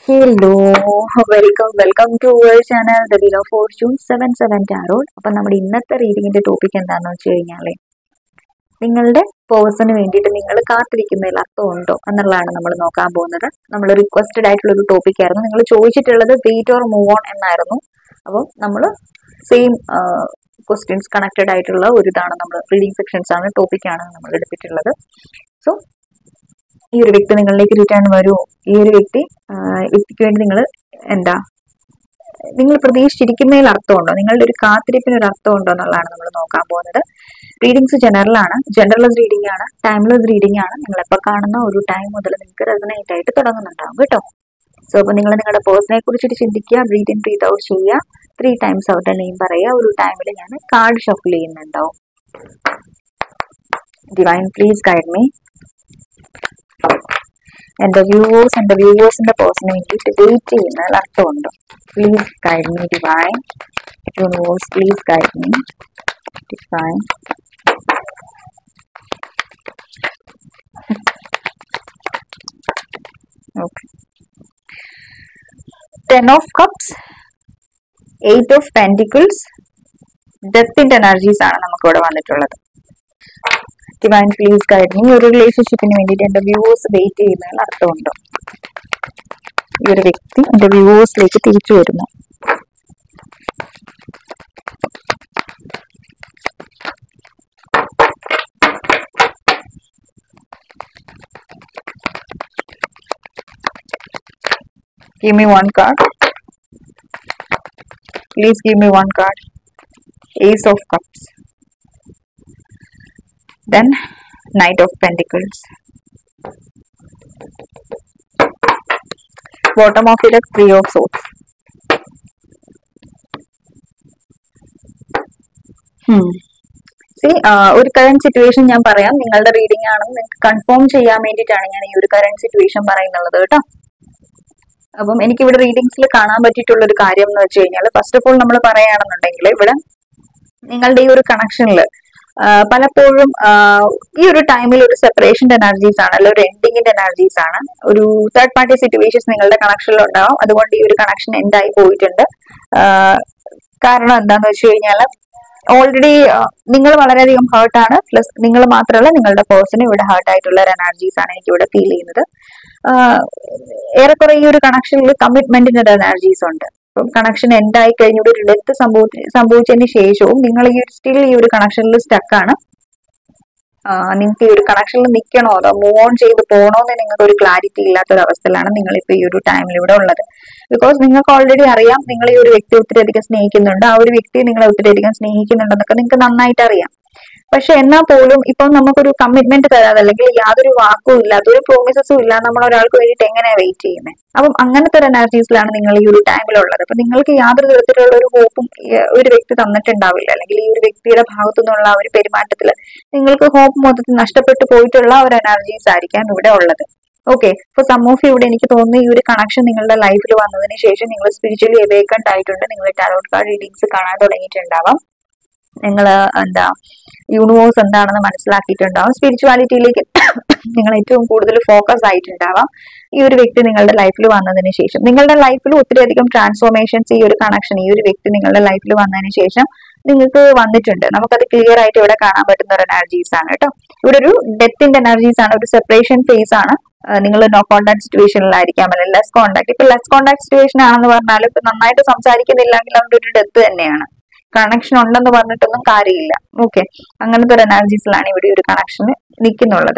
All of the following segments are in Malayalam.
Hello, welcome to our channel The Wheel of Fortune 77 Tarot. അപ്പൊ നമ്മുടെ ഇന്നത്തെ റീഡിങ്ങിന്റെ ടോപ്പിക് എന്താണെന്ന് വെച്ച് കഴിഞ്ഞാല് നിങ്ങളുടെ പേഴ്സണ് വേണ്ടിയിട്ട് നിങ്ങൾ കാത്തിരിക്കുന്നതിൽ അർത്ഥമുണ്ടോ എന്നുള്ളതാണ് നമ്മൾ നോക്കാൻ പോകുന്നത്. നമ്മൾ റിക്വസ്റ്റഡ് ആയിട്ടുള്ള ഒരു ടോപ്പിക് ആയിരുന്നു. നിങ്ങൾ ചോദിച്ചിട്ടുള്ളത് വെയിറ്റ് ഓർ മൂവ് ഓൺ എന്നായിരുന്നു. അപ്പം നമ്മൾ സെയിം ക്വസ്റ്റ്യൻസ് കണക്റ്റഡ് ആയിട്ടുള്ള ഒരു ഇതാണ് നമ്മൾ റീഡിങ് സെക്ഷൻസ് ആണ് ടോപ്പിക്കാണ് നമ്മൾ എടുത്തിട്ടുള്ളത്. സോ ഈ ഒരു വ്യക്തി നിങ്ങളിലേക്ക് റിട്ടേൺ വരൂ. ഈ ഒരു വ്യക്തിക്ക് വേണ്ടി നിങ്ങൾ പ്രതീക്ഷിച്ചിരിക്കുന്നതിൽ അർത്ഥമുണ്ടോ, നിങ്ങളുടെ ഒരു കാത്തിരിപ്പിന് ഒരു അർത്ഥമുണ്ടോ എന്നുള്ളതാണ് നമ്മൾ നോക്കാൻ പോകുന്നത്. റീഡിങ്സ് ജനറൽ ആണ്, ജനറൽസ് റീഡിംഗ് ആണ്, ടൈംലെസ് റീഡിംഗ് ആണ്. നിങ്ങൾ എപ്പോൾ കാണുന്ന ഒരു ടൈം മുതൽ നിങ്ങൾക്ക് റെസനേറ്റ് ആയിട്ട് തുടങ്ങുന്നുണ്ടാവും കേട്ടോ. സോ അപ്പോൾ നിങ്ങൾ നിങ്ങളുടെ പേഴ്സണെ കുറിച്ചിട്ട് ചിന്തിക്കുക, ബ്രീത്ത് ഇൻ ബ്രീത്ത് ഔട്ട് ചെയ്യുക, 3 times അവരുടെ നെയിം പറയുക. ഒരു ടൈമിൽ ഞാൻ കാർഡ് ഷഫിൾ ചെയ്യുന്നുണ്ടാവും. Divine please guide me. എന്റെ വ്യൂവേഴ്സിന്റെ പേഴ്സണെ വേണ്ടിയിട്ട് വെയിറ്റ് ചെയ്യുന്നതിൽ അർത്ഥമുണ്ടോ? Please guide me divine. Universe please guide me divine. Okay, 10 of cups, 8 of pentacles, ഡെത്തിന്റെ എനർജീസ് ആണ് നമുക്ക് ഇവിടെ വന്നിട്ടുള്ളത്. Divine please guide me. ഒരു റിലേഷൻഷിപ്പിന് വേണ്ടിയിട്ട് എന്റെ വ്യൂവേഴ്സ് വെയിറ്റ് ചെയ്യുന്നതിൽ അർത്ഥമുണ്ടോ? ഈ ഒരു വ്യക്തി എന്റെ വ്യൂവേഴ്സിലേക്ക് തിരിച്ചു വരുന്നു. Give me one card. Please give me one card. Ace of Cups. Then Knight of Pentacles. Bottom of the deck, 3 of Swords. ഒരു കറന്റ് സിറ്റുവേഷൻ ഞാൻ പറയാം. നിങ്ങളുടെ റീഡിംഗ് ആണെന്ന് നിങ്ങൾക്ക് കൺഫേം ചെയ്യാൻ വേണ്ടിയിട്ടാണ് ഞാൻ ഈ ഒരു കറന്റ് സിറ്റുവേഷൻ പറയുന്നുള്ളത് കേട്ടോ. അപ്പം എനിക്കിവിടെ റീഡിങ്സിൽ കാണാൻ പറ്റിയിട്ടുള്ള ഒരു കാര്യം എന്ന് വെച്ച് കഴിഞ്ഞാൽ, ഫസ്റ്റ് ഓഫ് ഓൾ നമ്മൾ പറയുകയാണെന്നുണ്ടെങ്കിൽ ഇവിടെ നിങ്ങളുടെ ഈ ഒരു കണക്ഷനിൽ പലപ്പോഴും ഈ ഒരു ടൈമിൽ ഒരു സെപ്പറേഷന്റെ എനർജീസ് ആണ്, അല്ലെങ്കിൽ ഒരു എൻഡിങ്ങിന്റെ എനർജീസ് ആണ്. ഒരു തേർഡ് പാർട്ടി സിറ്റുവേഷൻസ് നിങ്ങളുടെ കണക്ഷനിൽ ഉണ്ടാവും. അതുകൊണ്ട് ഈ ഒരു കണക്ഷൻ എൻഡ് ആയി പോയിട്ടുണ്ട്. കാരണം എന്താന്ന് വെച്ച് കഴിഞ്ഞാൽ ഓൾറെഡി നിങ്ങൾ വളരെയധികം ഹേർട്ടാണ്. പ്ലസ് നിങ്ങൾ മാത്രമല്ല, നിങ്ങളുടെ പേഴ്സണും ഇവിടെ ഹേർട്ട് ആയിട്ടുള്ള ഒരു എനർജീസ് ആണ് എനിക്ക് ഇവിടെ ഫീൽ ചെയ്യുന്നത്. ഏറെക്കുറെ ഈ ഒരു കണക്ഷനിൽ കമ്മിറ്റ്മെന്റിന്റെ ഒരു എനർജീസ് ഉണ്ട്. അപ്പം കണക്ഷൻ എൻഡ് ആയി കഴിഞ്ഞ ഒരു ഡെത്ത് സംഭവിച്ചതിന് ശേഷവും നിങ്ങൾ സ്റ്റിൽ ഈ ഒരു കണക്ഷനിൽ സ്റ്റക്കാണ്. നിങ്ങൾക്ക് ഈ ഒരു കണക്ഷനിൽ നിൽക്കണോ അതോ മൂവ് ഓൺ ചെയ്ത് പോകണോന്ന് നിങ്ങൾക്ക് ഒരു ക്ലാരിറ്റി ഇല്ലാത്തൊരവസ്ഥയിലാണ് നിങ്ങളിപ്പോ ഈ ഒരു ടൈമിൽ ഇവിടെ ഉള്ളത്. ബിക്കോസ് നിങ്ങൾക്ക് ഓൾറെഡി അറിയാം, നിങ്ങൾ ഈ ഒരു വ്യക്തി ഒത്തിരിയധികം സ്നേഹിക്കുന്നുണ്ട്, ആ ഒരു വ്യക്തി നിങ്ങളെ ഒത്തിരിയധികം സ്നേഹിക്കുന്നുണ്ടെന്നൊക്കെ നിങ്ങൾക്ക് നന്നായിട്ട് അറിയാം. പക്ഷെ എന്നാൽ പോലും ഇപ്പം നമുക്കൊരു കമ്മിറ്റ്മെന്റ് തരാതെ, അല്ലെങ്കിൽ യാതൊരു വാക്കും ഇല്ലാത്ത ഒരു പ്രോമിസസും ഇല്ല, നമ്മൾ ഒരാൾക്ക് വേണ്ടിയിട്ട് എങ്ങനെയാ വെയിറ്റ് ചെയ്യുന്നത്? അപ്പം അങ്ങനത്തെ ഒരു എനർജീസിലാണ് നിങ്ങൾ ഈ ഒരു ടൈമിലുള്ളത്. അപ്പൊ നിങ്ങൾക്ക് യാതൊരു തരത്തിലുള്ള ഒരു ഹോപ്പും ഒരു വ്യക്തി തന്നിട്ടുണ്ടാവില്ല, അല്ലെങ്കിൽ ഈ ഒരു വ്യക്തിയുടെ ഭാഗത്തു നിന്നുള്ള ഒരു പെരുമാറ്റത്തിൽ നിങ്ങൾക്ക് ഹോപ്പ് മൊത്തത്തിൽ നഷ്ടപ്പെട്ടു പോയിട്ടുള്ള ഒരു എനർജീസ് ആയിരിക്കാം ഇവിടെ ഉള്ളത്. ഓക്കെ, ഇപ്പൊ സം ഓഫ് ഇവിടെ എനിക്ക് തോന്നുന്നു ഈ ഒരു കണക്ഷൻ നിങ്ങളുടെ ലൈഫിൽ വന്നതിന് ശേഷം നിങ്ങൾ സ്പിരിച്വലി അവേക്കൻഡ് ആയിട്ടുണ്ട്. നിങ്ങൾ ടാരോട്ട് കാർഡ് റീഡിങ്സ് കാണാൻ തുടങ്ങിയിട്ടുണ്ടാവാം. നിങ്ങൾ യൂണിവേഴ്സ് എന്താണെന്ന് മനസ്സിലാക്കിയിട്ടുണ്ടാവും. സ്പിരിച്വാലിറ്റിയിലേക്ക് നിങ്ങൾ ഏറ്റവും കൂടുതൽ ഫോക്കസ് ആയിട്ടുണ്ടാവാം ഈ ഒരു വ്യക്തി നിങ്ങളുടെ ലൈഫിൽ വന്നതിന് ശേഷം. നിങ്ങളുടെ ലൈഫിൽ ഒത്തിരിയധികം ട്രാൻസ്ഫോർമേഷൻസ് ഈ ഒരു കണക്ഷൻ, ഈ ഒരു വ്യക്തി നിങ്ങളുടെ ലൈഫിൽ വന്നതിന് ശേഷം നിങ്ങൾക്ക് വന്നിട്ടുണ്ട്. നമുക്കത് ക്ലിയർ ആയിട്ട് ഇവിടെ കാണാൻ പറ്റുന്ന ഒരു എനർജീസ് ആണ് കേട്ടോ. ഇവിടെ ഒരു ഡെത്തിന്റെ എനർജീസ് ആണ്, ഒരു സെപ്പറേഷൻ ഫേസ് ആണ്. നിങ്ങൾ നോ കോണ്ടാക്ട് സിറ്റുവേഷനിലായിരിക്കാം, അല്ലെങ്കിൽ ലെസ് കോണ്ടാക്ട്. ഇപ്പൊ ലെസ് കോണ്ടാക്ട് സിറ്റുവേഷൻ ആണെന്ന് പറഞ്ഞാൽ ഇപ്പൊ നന്നായിട്ട് സംസാരിക്കുന്നില്ലെങ്കിൽ അവിടെ ഒരു ഡെത്ത് തന്നെയാണ്. കണക്ഷൻ ഉണ്ടെന്ന് പറഞ്ഞിട്ടൊന്നും കാര്യമില്ല. ഓക്കെ, അങ്ങനത്തെ ഒരു എനർജീസിലാണ് ഇവിടെ ഒരു കണക്ഷൻ നിൽക്കുന്നുള്ളത്.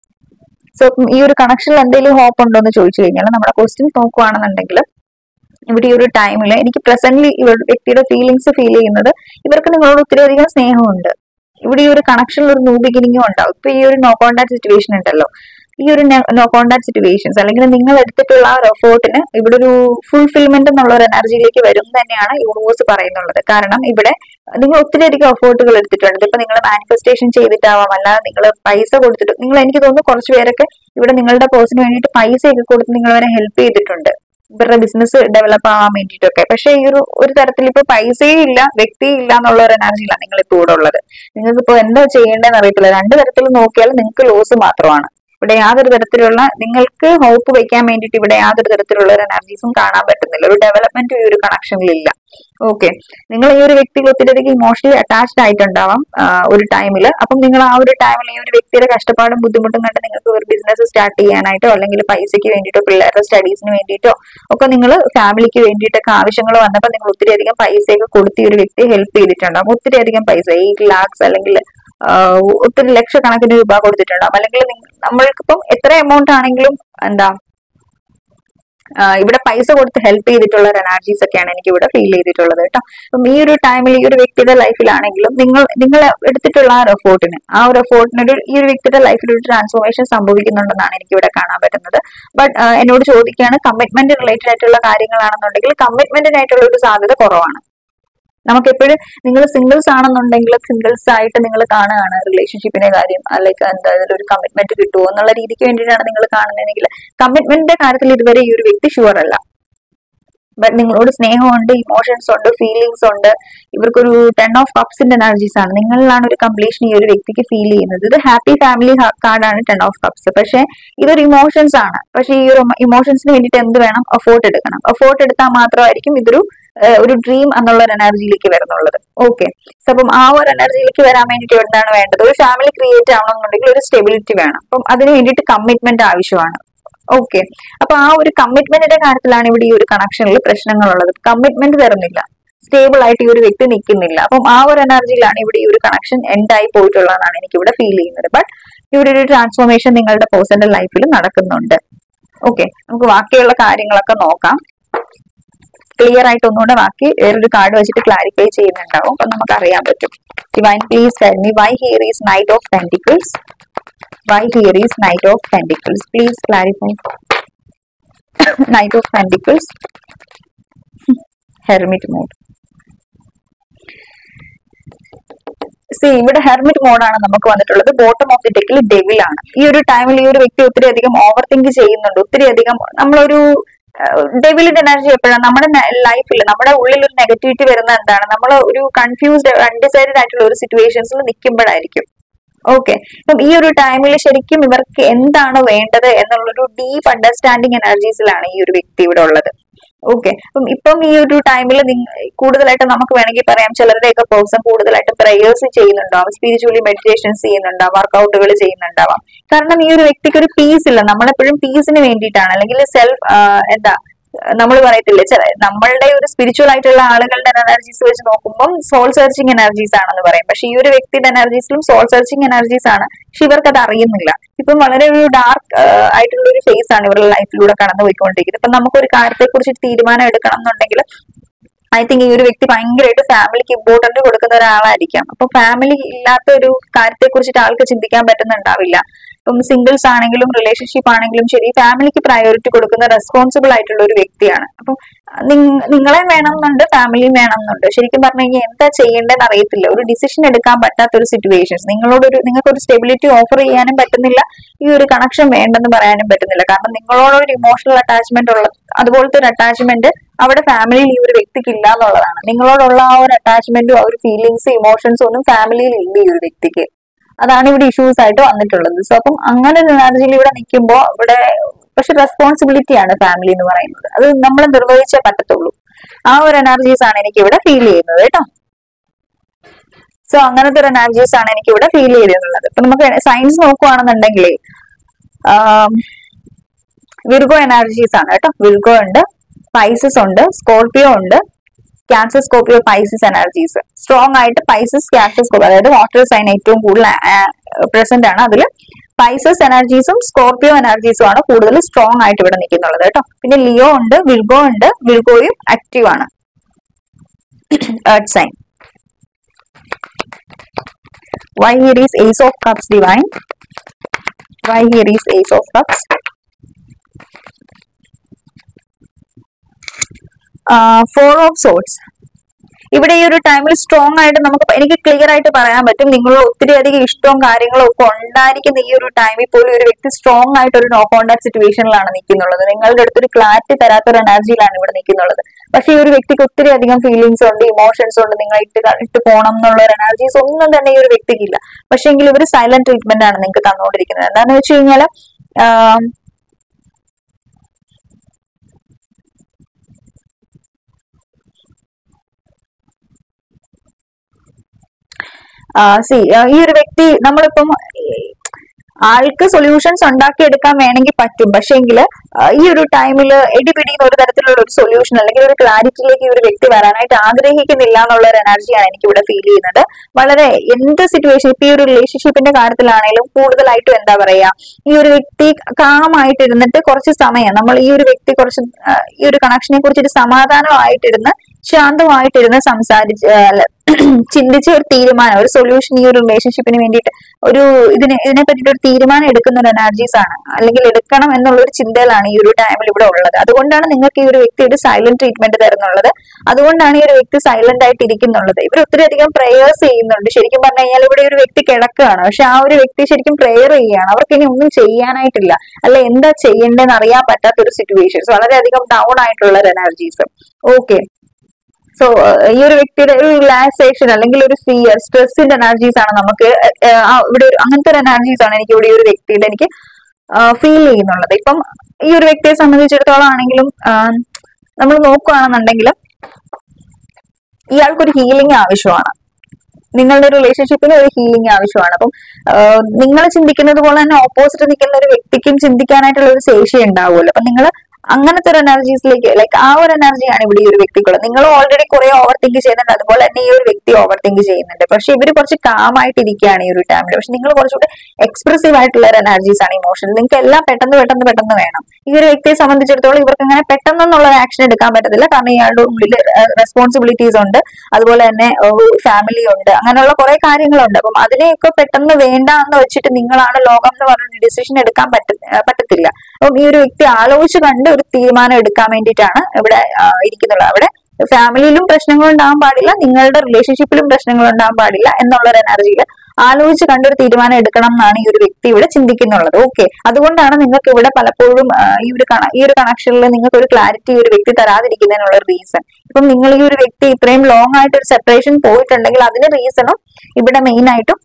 സോ ഈ ഒരു കണക്ഷനിൽ എന്തെങ്കിലും ഹോപ്പ് ഉണ്ടോ എന്ന് ചോദിച്ചു കഴിഞ്ഞാൽ, നമ്മുടെ ക്വസ്റ്റ്യൻ നോക്കുകയാണെന്നുണ്ടെങ്കിൽ ഇവിടെ ഈ ഒരു ടൈമിൽ എനിക്ക് പ്രസന്റ്ലി ഇവരുടെ വ്യക്തിയുടെ ഫീലിങ്സ് ഫീൽ ചെയ്യുന്നത്, ഇവർക്ക് നിങ്ങളോട് ഒത്തിരിയധികം സ്നേഹമുണ്ട്. ഇവിടെ ഈ ഒരു കണക്ഷനിൽ ഒരു ന്യൂ ബിഗിനിങ്ങും ഉണ്ടാവും. ഇപ്പൊ ഈ ഒരു നോ കോണ്ടാക്ട് സിറ്റുവേഷൻ ഉണ്ടല്ലോ, ഈ ഒരു നോ കോണ്ടാക്ട് സിറ്റുവേഷൻസ് അല്ലെങ്കിൽ നിങ്ങൾ എടുത്തിട്ടുള്ള ആ ഒരു എഫേർട്ടിന് ഇവിടെ ഒരു ഫുൾഫിൽമെന്റ് എന്നുള്ള ഒരു എനർജിയിലേക്ക് വരും തന്നെയാണ് യൂണിവേഴ്സ് പറയുന്നുള്ളത്. കാരണം ഇവിടെ നിങ്ങൾ ഒത്തിരിയധികം എഫേർട്ടുകൾ എടുത്തിട്ടുണ്ട്. ഇപ്പൊ നിങ്ങൾ മാനിഫെസ്റ്റേഷൻ ചെയ്തിട്ടാവാം, അല്ലാതെ നിങ്ങൾ പൈസ കൊടുത്തിട്ട്, നിങ്ങൾ എനിക്ക് തോന്നുന്നു കുറച്ച് പേരൊക്കെ ഇവിടെ നിങ്ങളുടെ പേഴ്സണിന് വേണ്ടിയിട്ട് പൈസയൊക്കെ കൊടുത്ത് നിങ്ങളവരെ ഹെൽപ്പ് ചെയ്തിട്ടുണ്ട്, ഇവരുടെ ബിസിനസ് ഡെവലപ്പ് ആവാൻ വേണ്ടിയിട്ടൊക്കെ. പക്ഷെ ഈ ഒരു തരത്തിൽ ഇപ്പൊ പൈസയും ഇല്ല, വ്യക്തിയും ഇല്ല എന്നുള്ള ഒരു എനർജിയിലാണ് നിങ്ങൾ ഇപ്പൊ ഇവിടെ ഉള്ളത്. നിങ്ങൾക്ക് ഇപ്പൊ എന്താ ചെയ്യേണ്ടതെന്ന് അറിയത്തില്ല. 2 തരത്തിൽ നോക്കിയാൽ നിങ്ങൾക്ക് ലോസ് മാത്രമാണ്. ഇവിടെ യാതൊരു തരത്തിലുള്ള നിങ്ങൾക്ക് ഹോപ്പ് വെക്കാൻ വേണ്ടിയിട്ട് ഇവിടെ യാതൊരു തരത്തിലുള്ള ഒരു എനർജീസും കാണാൻ പറ്റുന്നില്ല. ഒരു ഡെവലപ്മെന്റ് ഈ ഒരു കണക്ഷനിലില്ല. ഓക്കെ, നിങ്ങൾ ഈ ഒരു വ്യക്തിയിൽ ഒത്തിരിയധികം ഇമോഷണലി അറ്റാച്ച്ഡ് ആയിട്ടുണ്ടാവാം ഒരു ടൈമിൽ. അപ്പം നിങ്ങൾ ആ ഒരു ടൈമിൽ ഈ ഒരു വ്യക്തിയുടെ കഷ്ടപ്പാടും ബുദ്ധിമുട്ടും കണ്ട് നിങ്ങൾക്ക് ഒരു ബിസിനസ് സ്റ്റാർട്ട് ചെയ്യാനായിട്ടോ അല്ലെങ്കിൽ പൈസയ്ക്ക് വേണ്ടിയിട്ടോ പിള്ളേരുടെ സ്റ്റഡീസിന് വേണ്ടിയിട്ടോ ഒക്കെ നിങ്ങൾ ഫാമിലിക്ക് വേണ്ടിയിട്ടൊക്കെ ആവശ്യങ്ങൾ വന്നപ്പോൾ നിങ്ങൾ ഒത്തിരിയധികം പൈസയൊക്കെ കൊടുത്ത് ഈ ഒരു വ്യക്തിയെ ഹെൽപ്പ് ചെയ്തിട്ടുണ്ടാവും. ഒത്തിരിയധികം പൈസ 8 lakhs അല്ലെങ്കിൽ ഒത്തിരി ലക്ഷക്കണക്കിന് രൂപ കൊടുത്തിട്ടുണ്ടാവും. അല്ലെങ്കിൽ നമ്മൾക്കിപ്പം എത്ര എമൗണ്ട് ആണെങ്കിലും എന്താ ഇവിടെ പൈസ കൊടുത്ത് ഹെൽപ്പ് ചെയ്തിട്ടുള്ള ഒരു എനർജീസ് ഒക്കെയാണ് എനിക്ക് ഇവിടെ ഫീൽ ചെയ്തിട്ടുള്ളത് കേട്ടോ. അപ്പം ഈ ഒരു ടൈമിൽ ഈ ഒരു വ്യക്തിയുടെ ലൈഫിലാണെങ്കിലും നിങ്ങൾ എടുത്തിട്ടുള്ള ആ ഒരു എഫോർട്ടിന് ഈ ഒരു വ്യക്തിയുടെ ലൈഫിൽ ഒരു ട്രാൻസ്ഫോർമേഷൻ സംഭവിക്കുന്നുണ്ടെന്നാണ് എനിക്ക് ഇവിടെ കാണാൻ പറ്റുന്നത്. ബട്ട് എന്നോട് ചോദിക്കുകയാണ് കമ്മിറ്റ്മെന്റ് റിലേറ്റഡ് ആയിട്ടുള്ള കാര്യങ്ങളാണെന്നുണ്ടെങ്കിൽ കമ്മിറ്റ്മെന്റിനായിട്ടുള്ള ഒരു സാധ്യത കുറവാണ്. നമുക്ക് എപ്പോഴും നിങ്ങൾ സിംഗിൾസ് ആണെന്നുണ്ടെങ്കിൽ സിംഗിൾസ് ആയിട്ട് നിങ്ങൾ കാണുകയാണ് റിലേഷൻഷിപ്പിന്റെ കാര്യം, അല്ലെങ്കിൽ എന്താ ഒരു കമ്മിറ്റ്മെന്റ് കിട്ടുമോ എന്നുള്ള രീതിക്ക് വേണ്ടിയിട്ടാണ് നിങ്ങൾ കാണുന്നതെങ്കിൽ കമ്മിറ്റ്മെന്റിന്റെ കാര്യത്തിൽ ഇതുവരെ ഈ ഒരു വ്യക്തി ഷുവർ അല്ല. ബട്ട് നിങ്ങളോട് സ്നേഹമുണ്ട്, ഇമോഷൻസ് ഉണ്ട്, ഫീലിങ്സ് ഉണ്ട്. ഇവർക്കൊരു 10 of cups എനർജീസ് ആണ്. നിങ്ങളിലാണ് ഒരു കംപ്ലീഷൻ ഈ ഒരു വ്യക്തിക്ക് ഫീൽ ചെയ്യുന്നത്. ഇത് ഹാപ്പി ഫാമിലി കാർഡാണ് 10 of cups. പക്ഷെ ഇതൊരു ഇമോഷൻസ് ആണ്. പക്ഷെ ഈ ഒരു ഇമോഷൻസിന് വേണ്ടിയിട്ട് എന്ത് വേണം? എഫോർട്ട് എടുക്കണം. എഫോർട്ട് എടുത്താൽ മാത്രമായിരിക്കും ഇതൊരു ഒരു ഡ്രീം എന്നുള്ള ഒരു എനർജിയിലേക്ക് വരുന്നുള്ളത്. ഓക്കെ, സോ അപ്പം ആ ഒരു എനർജിയിലേക്ക് വരാൻ വേണ്ടിയിട്ട് എന്താണ് വേണ്ടത്? ഒരു ഫാമിലി ക്രിയേറ്റ് ആവണമെന്നുണ്ടെങ്കിൽ ഒരു സ്റ്റെബിലിറ്റി വേണം. അപ്പം അതിന് വേണ്ടിയിട്ട് കമ്മിറ്റ്മെന്റ് ആവശ്യമാണ്. ഓക്കെ, അപ്പൊ ആ ഒരു കമ്മിറ്റ്മെന്റിന്റെ കാര്യത്തിലാണ് ഇവിടെ ഈ ഒരു കണക്ഷനിൽ പ്രശ്നങ്ങളുള്ളത്. കമ്മിറ്റ്മെന്റ് തരുന്നില്ല, സ്റ്റേബിൾ ആയിട്ട് ഈ ഒരു വ്യക്തി നിൽക്കുന്നില്ല. അപ്പം ആ ഒരു എനർജിയിലാണ് ഇവിടെ ഈ ഒരു കണക്ഷൻ എൻഡ് ആയി പോയിട്ടുള്ളതാണ് എനിക്ക് ഇവിടെ ഫീൽ ചെയ്യുന്നത്. ബട്ട് ഇവിടെ ഒരു ട്രാൻസ്ഫോർമേഷൻ നിങ്ങളുടെ പേഴ്സണൽ ലൈഫിൽ നടക്കുന്നുണ്ട്. ഓക്കെ, നമുക്ക് ബാക്കിയുള്ള കാര്യങ്ങളൊക്കെ നോക്കാം. ക്ലിയർ ആയിട്ട് ഒന്നുകൂടെ ബാക്കി വേറൊരു കാർഡ് വെച്ചിട്ട് ക്ലാരിഫൈ ചെയ്യുന്നുണ്ടാവും. അപ്പൊ നമുക്ക് അറിയാൻ പറ്റും. Divine please tell me why here is knight of pentacles. Why here is Knight of Pentacles? Please clarify. Knight of Pentacles. Hermit mode. See, ഇവിടെ ഹെർമിറ്റ് മോഡാണ് നമുക്ക് വന്നിട്ടുള്ളത്. ബോട്ടം ഓഫ് ദി ഡെക്കിൽ ഡെവിൽ ആണ്. ഈ ഒരു ടൈമിൽ ഈ ഒരു വ്യക്തി ഒത്തിരി അധികം ഓവർ തിങ്ക് ചെയ്യുന്നുണ്ട്. ഒത്തിരി അധികം നമ്മളൊരു ഡെവിലിന്റെ എനർജി എപ്പോഴാണ് നമ്മുടെ ലൈഫിൽ നമ്മുടെ ഉള്ളിൽ ഒരു നെഗറ്റിവിറ്റി വരുന്ന എന്താണ്? നമ്മൾ ഒരു കൺഫ്യൂസ്ഡ് അൺഡിസൈഡഡ് ആയിട്ടുള്ള ഒരു സിറ്റുവേഷൻസിൽ നിൽക്കുമ്പോഴായിരിക്കും. ഓക്കെ, അപ്പം ഈ ഒരു ടൈമിൽ ശരിക്കും ഇവർക്ക് എന്താണ് വേണ്ടത് എന്നുള്ളൊരു ഡീപ്പ് അണ്ടർസ്റ്റാൻഡിങ് എനർജീസിലാണ് ഈ ഒരു വ്യക്തി ഇവിടെ ഉള്ളത്. ഓക്കെ, ഇപ്പം ഈ ഒരു ടൈമിൽ കൂടുതലായിട്ട് നമുക്ക് വേണമെങ്കിൽ പറയാം ചിലരുടെയൊക്കെ പേഴ്സൺ കൂടുതലായിട്ട് പ്രേയേഴ്സ് ചെയ്യുന്നുണ്ടാവും, സ്പിരിച്വലി മെഡിറ്റേഷൻസ് ചെയ്യുന്നുണ്ടാവും, വർക്കൗട്ടുകൾ ചെയ്യുന്നുണ്ടാവാം. കാരണം ഈ ഒരു വ്യക്തിക്ക് ഒരു പീസ് ഇല്ല. നമ്മളെപ്പോഴും പീസിന് വേണ്ടിയിട്ടാണ്, അല്ലെങ്കിൽ സെൽഫ് നമ്മൾ പറയത്തില്ലേ നമ്മളുടെ ഒരു സ്പിരിച്വൽ ആയിട്ടുള്ള ആളുകളുടെ എനർജീസ് വെച്ച് നോക്കുമ്പോൾ സോൾ സെർച്ചിങ് എനർജീസ് ആണെന്ന് പറയും. പക്ഷെ ഈ ഒരു വ്യക്തിയുടെ എനർജീസിലും സോൾ സെർച്ചിങ് എനർജീസ് ആണ്. പക്ഷെ ഇവർക്ക് അത് അറിയുന്നില്ല. ഇപ്പം വളരെ ഒരു ഡാർക്ക് ആയിട്ടുള്ള ഒരു ഫേസ് ആണ് ഇവരുടെ ലൈഫിലൂടെ കടന്നു പോയിക്കൊണ്ടിരിക്കുന്നത്. ഇപ്പൊ നമുക്കൊരു കാര്യത്തെ കുറിച്ച് തീരുമാനം എടുക്കണം എന്നുണ്ടെങ്കിൽ ഐ തിങ്ക് ഈ ഒരു വ്യക്തി ഭയങ്കരമായിട്ട് ഫാമിലിക്ക് ഇമ്പോർട്ടന്റ് കൊടുക്കുന്ന ഒരാളായിരിക്കാം. അപ്പൊ ഫാമിലി ഇല്ലാത്ത ഒരു കാര്യത്തെ കുറിച്ചിട്ട് ആൾക്ക് ചിന്തിക്കാൻ പറ്റുന്നുണ്ടാവില്ല. ഇപ്പം സിംഗിൾസ് ആണെങ്കിലും റിലേഷൻഷിപ്പ് ആണെങ്കിലും ശരി, ഫാമിലിക്ക് പ്രയോറിറ്റി കൊടുക്കുന്ന റെസ്പോൺസിബിൾ ആയിട്ടുള്ള ഒരു വ്യക്തിയാണ്. അപ്പം നിങ്ങളെ വേണമെന്നുണ്ട്, ഫാമിലിയും വേണമെന്നുണ്ട്. ശരിക്കും പറഞ്ഞു കഴിഞ്ഞാൽ എന്താ ചെയ്യേണ്ടതെന്ന് അറിയത്തില്ല. ഒരു ഡിസിഷൻ എടുക്കാൻ പറ്റാത്ത ഒരു സിറ്റുവേഷൻസ്, നിങ്ങൾക്കൊരു സ്റ്റെബിലിറ്റി ഓഫർ ചെയ്യാനും പറ്റുന്നില്ല, ഈ ഒരു കണക്ഷൻ വേണ്ടെന്ന് പറയാനും പറ്റുന്നില്ല. കാരണം നിങ്ങളോടൊരു ഇമോഷണൽ അറ്റാച്ച്മെന്റ് ഉള്ള അതുപോലത്തെ ഒരു അറ്റാച്ച്മെന്റ് അവിടെ ഫാമിലിയിൽ ഈ ഒരു വ്യക്തിക്ക് ഇല്ല എന്നുള്ളതാണ്. നിങ്ങളോടുള്ള ആ ഒരു അറ്റാച്ച്മെന്റും ആ ഒരു ഫീലിങ്സ് ഇമോഷൻസും ഒന്നും ഫാമിലിയിൽ ഇല്ല ഈ ഒരു വ്യക്തിക്ക്. അതാണ് ഇവിടെ ഇഷ്യൂസ് ആയിട്ട് വന്നിട്ടുള്ളത്. സോ അപ്പം അങ്ങനെ ഒരു എനർജിയിൽ ഇവിടെ നിൽക്കുമ്പോൾ ഇവിടെ പക്ഷെ റെസ്പോൺസിബിലിറ്റിയാണ് ഫാമിലി എന്ന് പറയുന്നത്. അത് നമ്മൾ നിർവഹിച്ചേ പറ്റത്തുള്ളൂ. ആ ഒരു എനർജീസ് ആണ് എനിക്ക് ഇവിടെ ഫീൽ ചെയ്യുന്നത് കേട്ടോ. സോ അങ്ങനത്തെ ഒരു എനർജീസ് ആണ് എനിക്ക് ഇവിടെ ഫീൽ ചെയ്തിട്ടുള്ളത്. ഇപ്പൊ നമുക്ക് സയൻസ് നോക്കുവാണെന്നുണ്ടെങ്കിൽ വിർഗോ എനർജീസ് ആണ് കേട്ടോ. വിർഗോ ഉണ്ട്, പൈസസ് ഉണ്ട്, സ്കോർപിയോ ഉണ്ട്, Cancer, Scorpio, Pisces energies strong ആയിട്ട്. പൈസസ്, ക്യാൻസർ, സ്കോർപിയോ, അതായത് വാട്ടർ സൈൻ ഏറ്റവും കൂടുതൽ പ്രസന്റ് ആണ്. അതിൽ പൈസസ് എനർജീസും സ്കോർപിയോ എനർജീസും ആണ് കൂടുതൽ സ്ട്രോങ് ആയിട്ട് ഇവിടെ നിൽക്കുന്നുള്ളത് കേട്ടോ. പിന്നെ ലിയോ ഉണ്ട്, വിർഗോ ഉണ്ട്. വിർഗോയും ആക്റ്റീവ് ആണ്, earth sign. Why here is Ace of Cups, Divine? Why here is Ace of Cups? Four of Swords. ഇവിടെ ഈ ഒരു ടൈമിൽ സ്ട്രോങ് ആയിട്ട് എനിക്ക് ക്ലിയർ ആയിട്ട് പറയാൻ പറ്റും, നിങ്ങൾ ഒത്തിരി അധികം ഇഷ്ടവും കാര്യങ്ങളും ഒക്കെ ഉണ്ടായിരിക്കുന്ന ഈ ഒരു ടൈമിൽ പോലും ഒരു വ്യക്തി സ്ട്രോങ് ആയിട്ട് ഒരു നോ കോണ്ടാക്ട് സിറ്റുവേഷനിലാണ് നിൽക്കുന്നുള്ളത്. നിങ്ങളുടെ അടുത്തൊരു ക്ലാരിറ്റി തരാത്ത ഒരു എനർജിയിലാണ് ഇവിടെ നിൽക്കുന്നുള്ളത്. പക്ഷെ ഈ ഒരു വ്യക്തിക്ക് ഒത്തിരി അധികം ഫീലിങ്സ് ഉണ്ട്, ഇമോഷൻസ് ഉണ്ട്. നിങ്ങൾ ഇട്ട് പോകണം എന്നുള്ള ഒരു എനർജീസ് ഒന്നും തന്നെ ഈ ഒരു വ്യക്തിക്കില്ല. പക്ഷെ എങ്കിൽ ഇവർ സൈലന്റ് ട്രീറ്റ്മെന്റ് ആണ് നിങ്ങൾക്ക് തന്നുകൊണ്ടിരിക്കുന്നത്. എന്താണെന്ന് വെച്ച് കഴിഞ്ഞാൽ ഈ ഒരു വ്യക്തി നമ്മളിപ്പം ആൾക്ക് സൊല്യൂഷൻസ് ഉണ്ടാക്കിയെടുക്കാൻ വേണമെങ്കിൽ പറ്റും, പക്ഷേങ്കിൽ ഈ ഒരു ടൈമിൽ എടിപിടിയുന്ന ഒരു തരത്തിലുള്ള ഒരു സൊല്യൂഷൻ അല്ലെങ്കിൽ ഒരു ക്ലാരിറ്റിയിലേക്ക് ഈ ഒരു വ്യക്തി വരാനായിട്ട് ആഗ്രഹിക്കുന്നില്ല എന്നുള്ള ഒരു എനർജിയാണ് എനിക്ക് ഇവിടെ ഫീൽ ചെയ്യുന്നത്. വളരെ എന്ത് സിറ്റുവേഷൻ, ഇപ്പൊ ഈ ഒരു റിലേഷൻഷിപ്പിന്റെ കാര്യത്തിലാണെങ്കിലും കൂടുതലായിട്ടും എന്താ പറയാ, ഈ ഒരു വ്യക്തി കാമായിട്ടിരുന്നിട്ട് കുറച്ച് സമയം നമ്മൾ ഈ ഒരു വ്യക്തി കുറച്ച് ഈ ഒരു കണക്ഷനെ കുറിച്ചിട്ട് സമാധാനമായിട്ടിരുന്ന് ശാന്തമായിട്ടിരുന്ന് ചിന്തിച്ച് ഒരു തീരുമാനം, ഒരു സൊല്യൂഷൻ ഈ ഒരു റിലേഷൻഷിപ്പിന് വേണ്ടിയിട്ട് ഒരു ഇതിനെ പറ്റിയിട്ട് ഒരു തീരുമാനം എടുക്കുന്ന ഒരു എനർജീസ് ആണ്, അല്ലെങ്കിൽ എടുക്കണം എന്നുള്ള ഒരു ചിന്തയിലാണ് ഈ ഒരു ടൈമിൽ ഇവിടെ ഉള്ളത്. അതുകൊണ്ടാണ് നിങ്ങൾക്ക് ഈ ഒരു വ്യക്തി ഒരു സൈലന്റ് ട്രീറ്റ്മെന്റ് തരുന്നുള്ളത്. അതുകൊണ്ടാണ് ഈ ഒരു വ്യക്തി സൈലന്റ് ആയിട്ട് ഇരിക്കുന്നുള്ളത്. ഇവർ ഒത്തിരി അധികം പ്രേയേഴ്സ് ചെയ്യുന്നുണ്ട്. ശരിക്കും പറഞ്ഞു കഴിഞ്ഞാൽ ഇവിടെ ഒരു വ്യക്തി കിടക്കുകയാണ്, പക്ഷെ ആ ഒരു വ്യക്തി ശരിക്കും പ്രേയർ ചെയ്യുകയാണ്. അവർക്ക് ഇനി ഒന്നും ചെയ്യാനായിട്ടില്ല, അല്ലെ എന്താ ചെയ്യേണ്ടതെന്ന് അറിയാൻ പറ്റാത്ത ഒരു സിറ്റുവേഷൻസ്, വളരെയധികം ഡൗൺ ആയിട്ടുള്ള ഒരു എനർജീസ്. ഓക്കെ, സോ ഈ ഒരു വ്യക്തിയുടെ ഒരു റിലാക്സേഷൻ അല്ലെങ്കിൽ ഒരു ഫിയർ, സ്ട്രെസ്സിന്റെ എനർജീസ് ആണ് നമുക്ക് ഇവിടെ അങ്ങനത്തെ ഒരു എനർജീസ് ആണ് എനിക്ക് ഇവിടെ ഈ ഒരു വ്യക്തിയുടെ എനിക്ക് ഫീൽ ചെയ്യുന്നുള്ളത്. ഇപ്പം ഈ ഒരു വ്യക്തിയെ സംബന്ധിച്ചിടത്തോളം ആണെങ്കിലും നമ്മൾ നോക്കുകയാണെന്നുണ്ടെങ്കിൽ ഇയാൾക്കൊരു ഹീലിംഗ് ആവശ്യമാണ്, നിങ്ങളുടെ റിലേഷൻഷിപ്പിന് ഒരു ഹീലിംഗ് ആവശ്യമാണ്. അപ്പം നിങ്ങൾ ചിന്തിക്കുന്നത് പോലെ തന്നെ ഓപ്പോസിറ്റ് നിൽക്കുന്ന ഒരു വ്യക്തിക്കും ചിന്തിക്കാനായിട്ടുള്ള ഒരു ശേഷി ഉണ്ടാവുമല്ലോ. അപ്പൊ നിങ്ങൾ അങ്ങനത്തെ ഒരു എനർജീസിലേക്ക്, ലൈക്ക് ആ ഒരു എനർജിയാണ് ഇവിടെ ഈ ഒരു വ്യക്തിക്കുള്ളത്. നിങ്ങൾ ഓൾറെഡി കുറെ ഓവർ തിങ്ക് ചെയ്യുന്നുണ്ട്, അതുപോലെ തന്നെ ഈ ഒരു വ്യക്തി ഓവർ തിങ്ക് ചെയ്യുന്നുണ്ട്. പക്ഷെ ഇവര് കുറച്ച് കാമായിട്ട് ഇരിക്കുകയാണ് ഈ ഒരു ടൈമിൽ. പക്ഷെ നിങ്ങൾ കുറച്ചുകൂടി എക്സ്പ്രസീവ് ആയിട്ടുള്ള ഒരു എനർജീസ് ആണ്, ഇമോഷൻ. നിങ്ങൾക്ക് എല്ലാം പെട്ടെന്ന് വേണം. ഈ ഒരു വ്യക്തിയെ സംബന്ധിച്ചിടത്തോളം ഇവർക്ക് അങ്ങനെ പെട്ടെന്നൊന്നുള്ള ഒരു ആക്ഷൻ എടുക്കാൻ പറ്റത്തില്ല, കാരണം ഇയാളുടെ ഉള്ളിൽ റെസ്പോൺസിബിലിറ്റീസ് ഉണ്ട്, അതുപോലെ തന്നെ ഫാമിലി ഉണ്ട്, അങ്ങനെയുള്ള കുറെ കാര്യങ്ങളുണ്ട്. അപ്പം അതിനെയൊക്കെ പെട്ടെന്ന് വേണ്ട എന്ന് വെച്ചിട്ട് നിങ്ങളാണ് ലോകം എന്ന് പറഞ്ഞ ഡിസിഷൻ എടുക്കാൻ പറ്റത്തില്ല. അപ്പം ഈ ഒരു വ്യക്തി ആലോചിച്ച് കണ്ട് ഒരു തീരുമാനം എടുക്കാൻ വേണ്ടിയിട്ടാണ് ഇവിടെ ഇരിക്കുന്നുള്ളത്. അവിടെ ഫാമിലിയിലും പ്രശ്നങ്ങൾ ഉണ്ടാകാൻ പാടില്ല, നിങ്ങളുടെ റിലേഷൻഷിപ്പിലും പ്രശ്നങ്ങൾ ഉണ്ടാകാൻ പാടില്ല എന്നുള്ളൊരു എനർജിയിൽ ആലോചിച്ച് കണ്ടൊരു തീരുമാനം എടുക്കണം എന്നാണ് ഈ ഒരു വ്യക്തി ഇവിടെ ചിന്തിക്കുന്നുള്ളത്. ഓക്കെ, അതുകൊണ്ടാണ് നിങ്ങൾക്ക് ഇവിടെ പലപ്പോഴും ഈ ഒരു കണക്ഷനിൽ നിങ്ങൾക്ക് ഒരു ക്ലാരിറ്റി ഈ ഒരു വ്യക്തി തരാതിരിക്കുന്നതിനുള്ള റീസൺ. ഇപ്പം നിങ്ങൾ ഈ ഒരു വ്യക്തി ഇത്രയും ലോങ് ആയിട്ട് ഒരു സെപ്പറേഷൻ പോയിട്ടുണ്ടെങ്കിൽ അതിന് റീസണും ഇവിടെ മെയിൻ ആയിട്ടും